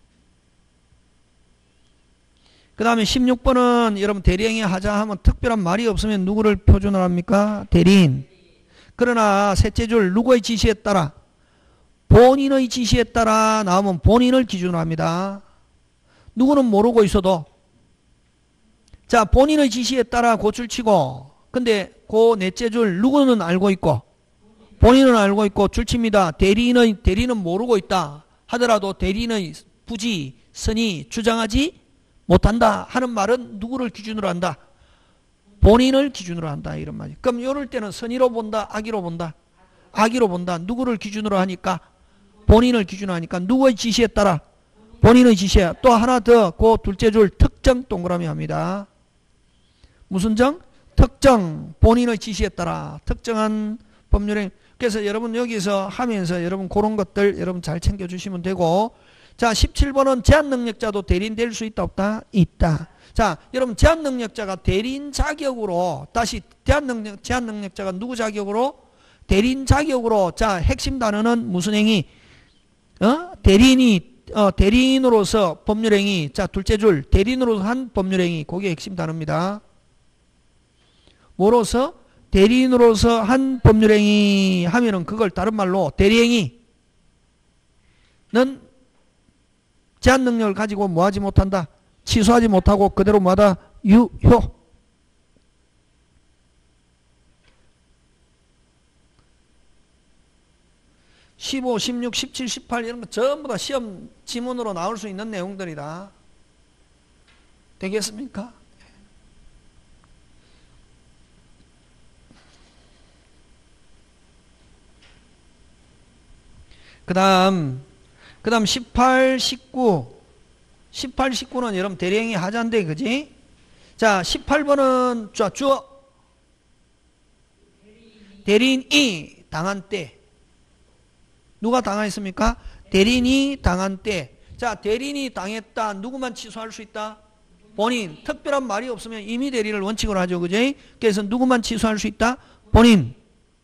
그 다음에 십육 번은 여러분 대리행위 하자 하면 특별한 말이 없으면 누구를 표준을 합니까? 대리인. 그러나 셋째 줄 누구의 지시에 따라? 본인의 지시에 따라 나오면 본인을 기준으로 합니다. 누구는 모르고 있어도 자, 본인의 지시에 따라 고출치고 근데 그 넷째 줄 누구는 알고 있고 본인은 알고 있고 줄칩니다. 대리인의 대리는 모르고 있다 하더라도 대리인의 부지, 선의 주장하지 못한다 하는 말은 누구를 기준으로 한다? 본인을 기준으로 한다 이런 말이에요. 그럼 이럴 때는 선의로 본다? 악의로 본다? 악의로 본다. 누구를 기준으로 하니까? 본인을 기준으로 하니까 누구의 지시에 따라? 본인의 지시에. 또 하나 더 그 둘째 줄 특정 동그라미 합니다. 무슨 정? 특정. 본인의 지시에 따라 특정한 법률행. 그래서 여러분 여기서 하면서 여러분 그런 것들 여러분 잘 챙겨주시면 되고 자, 십칠 번은 제한능력자도 대리인 될 수 있다 없다? 있다. 자, 여러분 제한능력자가 대리인 자격으로 다시 제한능력, 제한능력자가 누구 자격으로? 대리인 자격으로 자, 핵심 단어는 무슨 행위? 어? 대리인이 어, 대리인으로서 법률행위. 자, 둘째 줄 대리인으로서 한 법률행위. 그게 핵심 단어입니다. 뭐로서? 대리인으로서 한 법률행위 하면은 그걸 다른 말로 대리행위는 제한 능력을 가지고 뭐하지 못한다? 취소하지 못하고 그대로 뭐하다? 유효. 십오, 십육, 십칠, 십팔 이런 거 전부 다 시험 지문으로 나올 수 있는 내용들이다. 되겠습니까? 그 다음 그 다음 십팔, 십구. 십팔, 십구는 여러분 대리행위 하자인데, 그지? 자, 십팔 번은 자, 주어. 대리인이 당한 때. 누가 당했습니까? 대리인이 당한 때. 자, 대리인이 당했다. 누구만 취소할 수 있다? 본인. 특별한 말이 없으면 임의 대리를 원칙으로 하죠. 그지? 그래서 누구만 취소할 수 있다? 본인.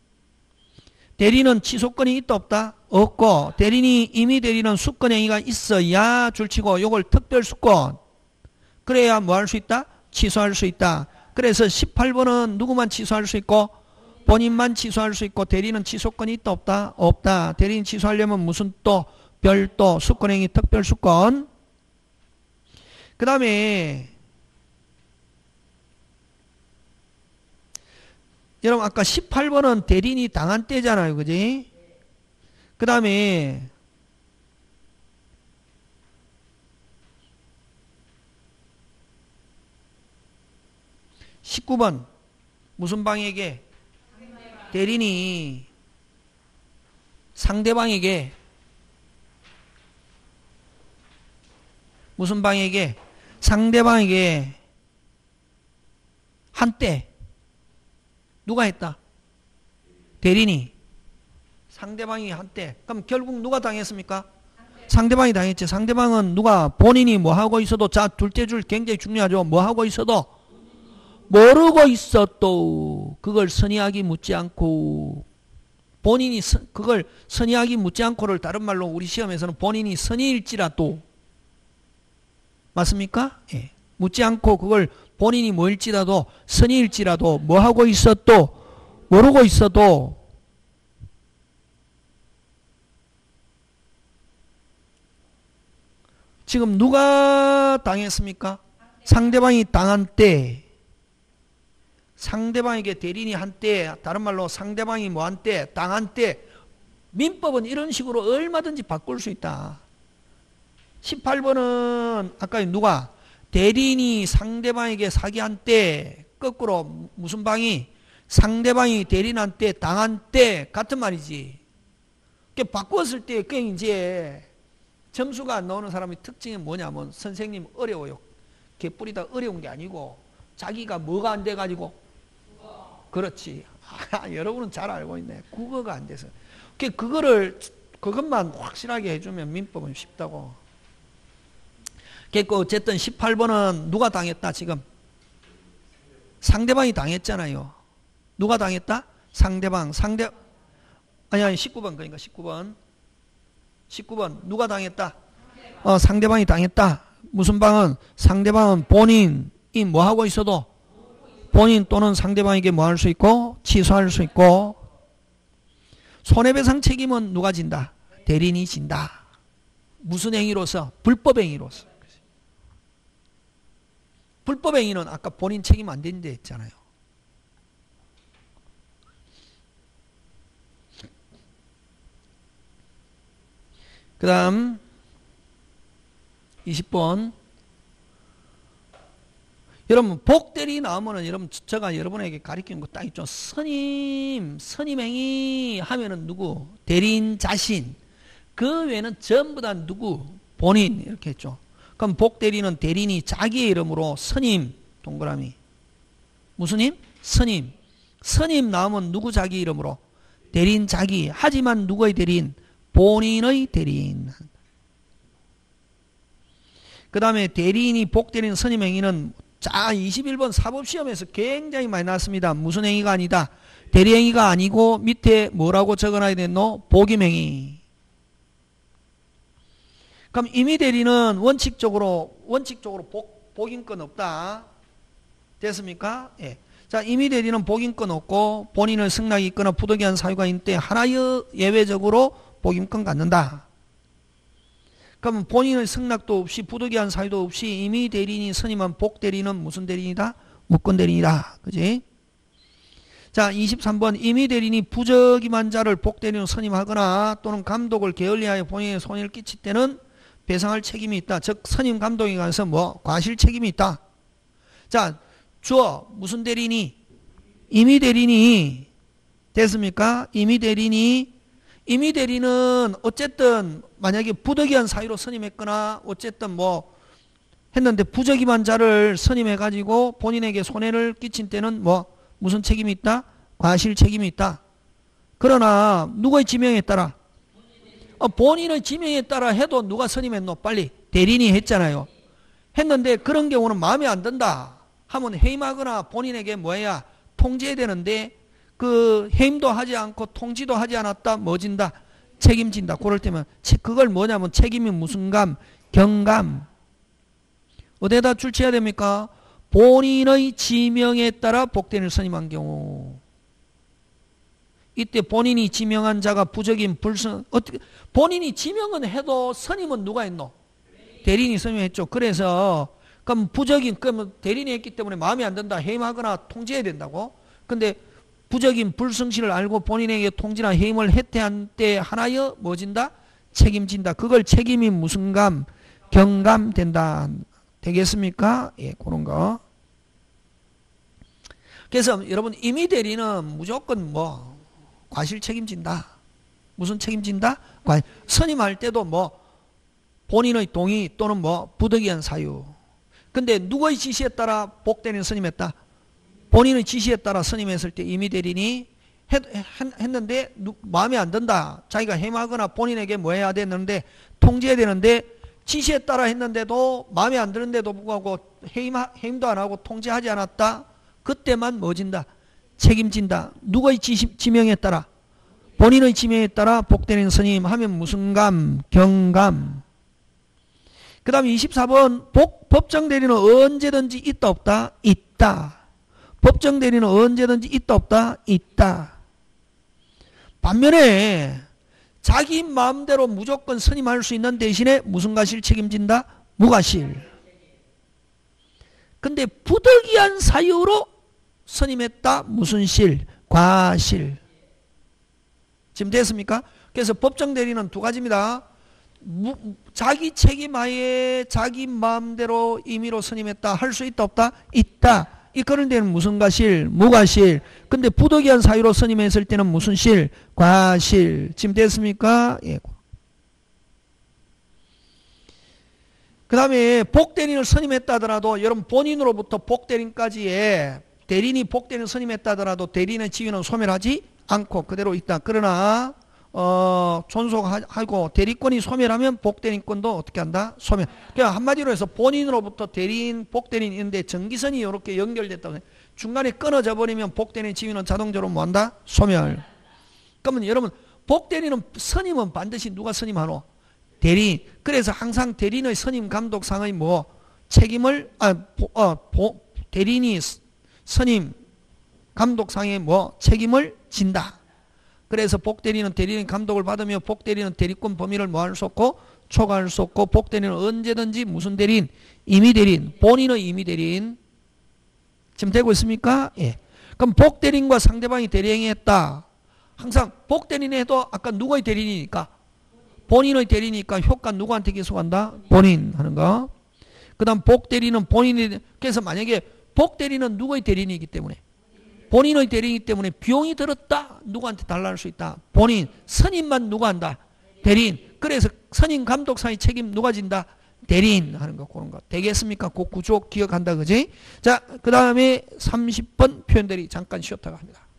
대리는 취소권이 있다 없다? 없고 대리인이 임의 대리는 수권행위가 있어야 줄치고 요걸 특별수권 그래야 뭐 할 수 있다? 취소할 수 있다. 그래서 십팔 번은 누구만 취소할 수 있고 본인만 취소할 수 있고 대리는 취소권이 있다 없다? 없다. 대리인 취소하려면 무슨 또 별도 수권행위 특별수권. 그 다음에 여러분 아까 십팔 번은 대리인이 당한 때잖아요. 그지? 그 다음에 십구 번 무슨 방에게? 대리인이 상대방에게 무슨 방에게? 상대방에게 한때 누가 했다? 대리인이 상대방이 한때. 그럼 결국 누가 당했습니까? 상대방이 당했지. 상대방은 누가 본인이 뭐 하고 있어도 자 둘째 줄 굉장히 중요하죠. 뭐 하고 있어도 모르고 있어도 그걸 선의하기 묻지 않고 본인이 서, 그걸 선의하기 묻지 않고를 다른 말로 우리 시험에서는 본인이 선의일지라도 맞습니까? 예. 묻지 않고 그걸 본인이 뭐일지라도 선의일지라도 뭐 하고 있어도 모르고 있어도 지금 누가 당했습니까? 상대방이 당한 때 상대방에게 대리인이 한 때 다른 말로 상대방이 뭐 한 때 당한 때 민법은 이런 식으로 얼마든지 바꿀 수 있다. 십팔 번은 아까 누가 대리인이 상대방에게 사기한 때 거꾸로 무슨 방이 상대방이 대리인한 때 당한 때 같은 말이지. 바꾸었을 때 그 이제 점수가 안 나오는 사람의 특징이 뭐냐면 선생님 어려워요. 개뿌리다 어려운 게 아니고 자기가 뭐가 안 돼가지고 그렇지. 아, 여러분은 잘 알고 있네. 국어가 안 돼서. 그거를 그것만 확실하게 해주면 민법은 쉽다고. 그러니까 어쨌든 십팔 번은 누가 당했다 지금? 상대방이 당했잖아요. 누가 당했다? 상대방. 상대 아니 아니 십구 번 그러니까 십구 번. 십구 번 누가 당했다? 어, 상대방이 당했다. 무슨 방은? 상대방은 본인이 뭐 하고 있어도 본인 또는 상대방에게 뭐 할 수 있고 취소할 수 있고. 손해배상 책임은 누가 진다? 대리인이 진다. 무슨 행위로서? 불법 행위로서. 불법 행위는 아까 본인 책임 안 된다 했잖아요. 그 다음 이십 번 여러분 복대리 나오면은 여러분 제가 여러분에게 가르치는 거 딱 있죠. 선임 선임행위 하면은 누구? 대리인 자신. 그 외에는 전부 다 누구? 본인 이렇게 했죠. 그럼 복대리는 대리인이 자기의 이름으로 선임 동그라미 무슨 임? 선임. 선임 나오면 누구 자기 이름으로? 대리인 자기. 하지만 누구의 대리인? 본인의 대리인. 그 다음에 대리인이 복대리인 선임 행위는 자 이십일 번 사법시험에서 굉장히 많이 나왔습니다. 무슨 행위가 아니다? 대리행위가 아니고 밑에 뭐라고 적어놔야 되노? 복임행위. 그럼 임의대리는 원칙적으로 원칙적으로 복, 복임권 없다. 됐습니까? 예. 자 임의대리는 복임권 없고 본인의 승낙이 있거나 부득이한 사유가 있는 때 하나의 예외적으로 복임권 갖는다. 그러면 본인의 승낙도 없이 부득이한 사유도 없이 임의 대리인이 선임한 복 대리인은 무슨 대리인이다? 무권 대리인이다. 그지? 자, 이십삼 번 임의 대리인이 부적임한 자를 복 대리인으로 선임하거나 또는 감독을 게을리하여 본인의 손해를 끼칠 때는 배상할 책임이 있다. 즉 선임 감독에 관해서 뭐 과실 책임이 있다. 자, 주어 무슨 대리인이? 임의 대리인이 됐습니까? 임의 대리인이 임의 대리는 어쨌든 만약에 부득이한 사유로 선임했거나 어쨌든 뭐 했는데 부적임한 자를 선임해 가지고 본인에게 손해를 끼친 때는 뭐 무슨 책임이 있다? 과실 책임이 있다. 그러나 누구의 지명에 따라? 어, 본인의 지명에 따라 해도 누가 선임했노? 빨리 대리인이 했잖아요. 했는데 그런 경우는 마음에 안 든다 하면 해임하거나 본인에게 뭐 해야 통지해야 되는데 그 해임도 하지 않고 통지도 하지 않았다. 뭐 진다? 책임진다. 그럴 때면 그걸 뭐냐면 책임이 무슨 감? 경감. 어디에다 출제해야 됩니까? 본인의 지명에 따라 복대리인을 선임한 경우. 이때 본인이 지명한 자가 부적임 불선 어떻게 본인이 지명은 해도 선임은 누가 했노? 대리인이 선임했죠. 그래서 그럼 부적임 그러면 대리인이 했기 때문에 마음에 안 든다. 해임하거나 통지해야 된다고. 근데 부적임 불성실을 알고 본인에게 통지나 해임을 해태한 때 하나여 뭐 진다? 책임진다. 그걸 책임이 무슨 감? 경감된다. 되겠습니까? 예, 그런 거. 그래서 여러분 임의 대리는 무조건 뭐 과실 책임진다. 무슨 책임진다? 과 선임할 때도 뭐 본인의 동의 또는 뭐 부득이한 사유. 근데 누구의 지시에 따라 복대리인 선임했다? 본인의 지시에 따라 선임했을 때 임의 대리인이 했, 했는데 누, 마음에 안 든다. 자기가 해임하거나 본인에게 뭐 해야 되는데 통지해야 되는데 지시에 따라 했는데도 마음에 안 드는데도 불구하고 해임, 해임도 안 하고 통지하지 않았다. 그때만 뭐 진다? 책임진다. 누구의 지, 지명에 따라? 본인의 지명에 따라 복대리는 스님 하면 무슨 감? 경감. 그 다음에 이십사 번 복, 법정 대리는 언제든지 있다 없다? 있다. 법정 대리는 언제든지 있다 없다? 있다. 반면에 자기 마음대로 무조건 선임할 수 있는 대신에 무슨 과실 책임진다? 무과실. 근데 부득이한 사유로 선임했다? 무슨 실? 과실. 지금 됐습니까? 그래서 법정 대리는 두 가지입니다. 무, 자기 책임하에 자기 마음대로 임의로 선임했다. 할 수 있다 없다? 있다. 이 그런 데는 무슨 과실? 무과실. 근데 부득이한 사유로 선임했을 때는 무슨 실? 과실. 지금 됐습니까? 예. 그 다음에 복대리인을 선임했다 하더라도 여러분 본인으로부터 복대리인까지의 대리인이 복대리인을 선임했다 하더라도 대리인의 지위는 소멸하지 않고 그대로 있다. 그러나 어, 존속하고 대리권이 소멸하면 복대리인권도 어떻게 한다? 소멸. 그러니까 한마디로 해서 본인으로부터 대리인, 복대리인 있는데 전기선이 이렇게 연결됐다고 해요. 중간에 끊어져 버리면 복대리인 지위는 자동적으로 뭐한다? 소멸. 그러면 여러분 복대리인은 선임은 반드시 누가 선임하노? 대리인. 그래서 항상 대리인의 선임 감독상의 뭐 책임을 아, 보, 어, 보, 대리인이 선임 감독상의 뭐 책임을 진다. 그래서 복대리는 대리인 감독을 받으며 복대리는 대리권 범위를 뭐 할 수 없고 초과할 수 없고 복대리는 언제든지 무슨 대리인? 임의 대리인. 본인의 임의 대리인. 지금 되고 있습니까? 예. 그럼 복대리인과 상대방이 대리행위했다. 항상 복대리인 해도 아까 누구의 대리인이니까? 본인의 대리니까 효과 누구한테 계속한다? 본인 하는 거. 그 다음 복대리는 본인이, 그래서 만약에 복대리는 누구의 대리인이기 때문에 본인의 대리이기 때문에 비용이 들었다. 누구한테 달라할 수 있다. 본인. 선임만 누가 한다? 대리인. 그래서 선임 감독상의 책임 누가 진다? 대리인 하는 거 그런 거. 되겠습니까? 그 구조 기억한다. 그지? 자, 그 다음에 삼십 번 표현들이 잠깐 쉬었다가 합니다.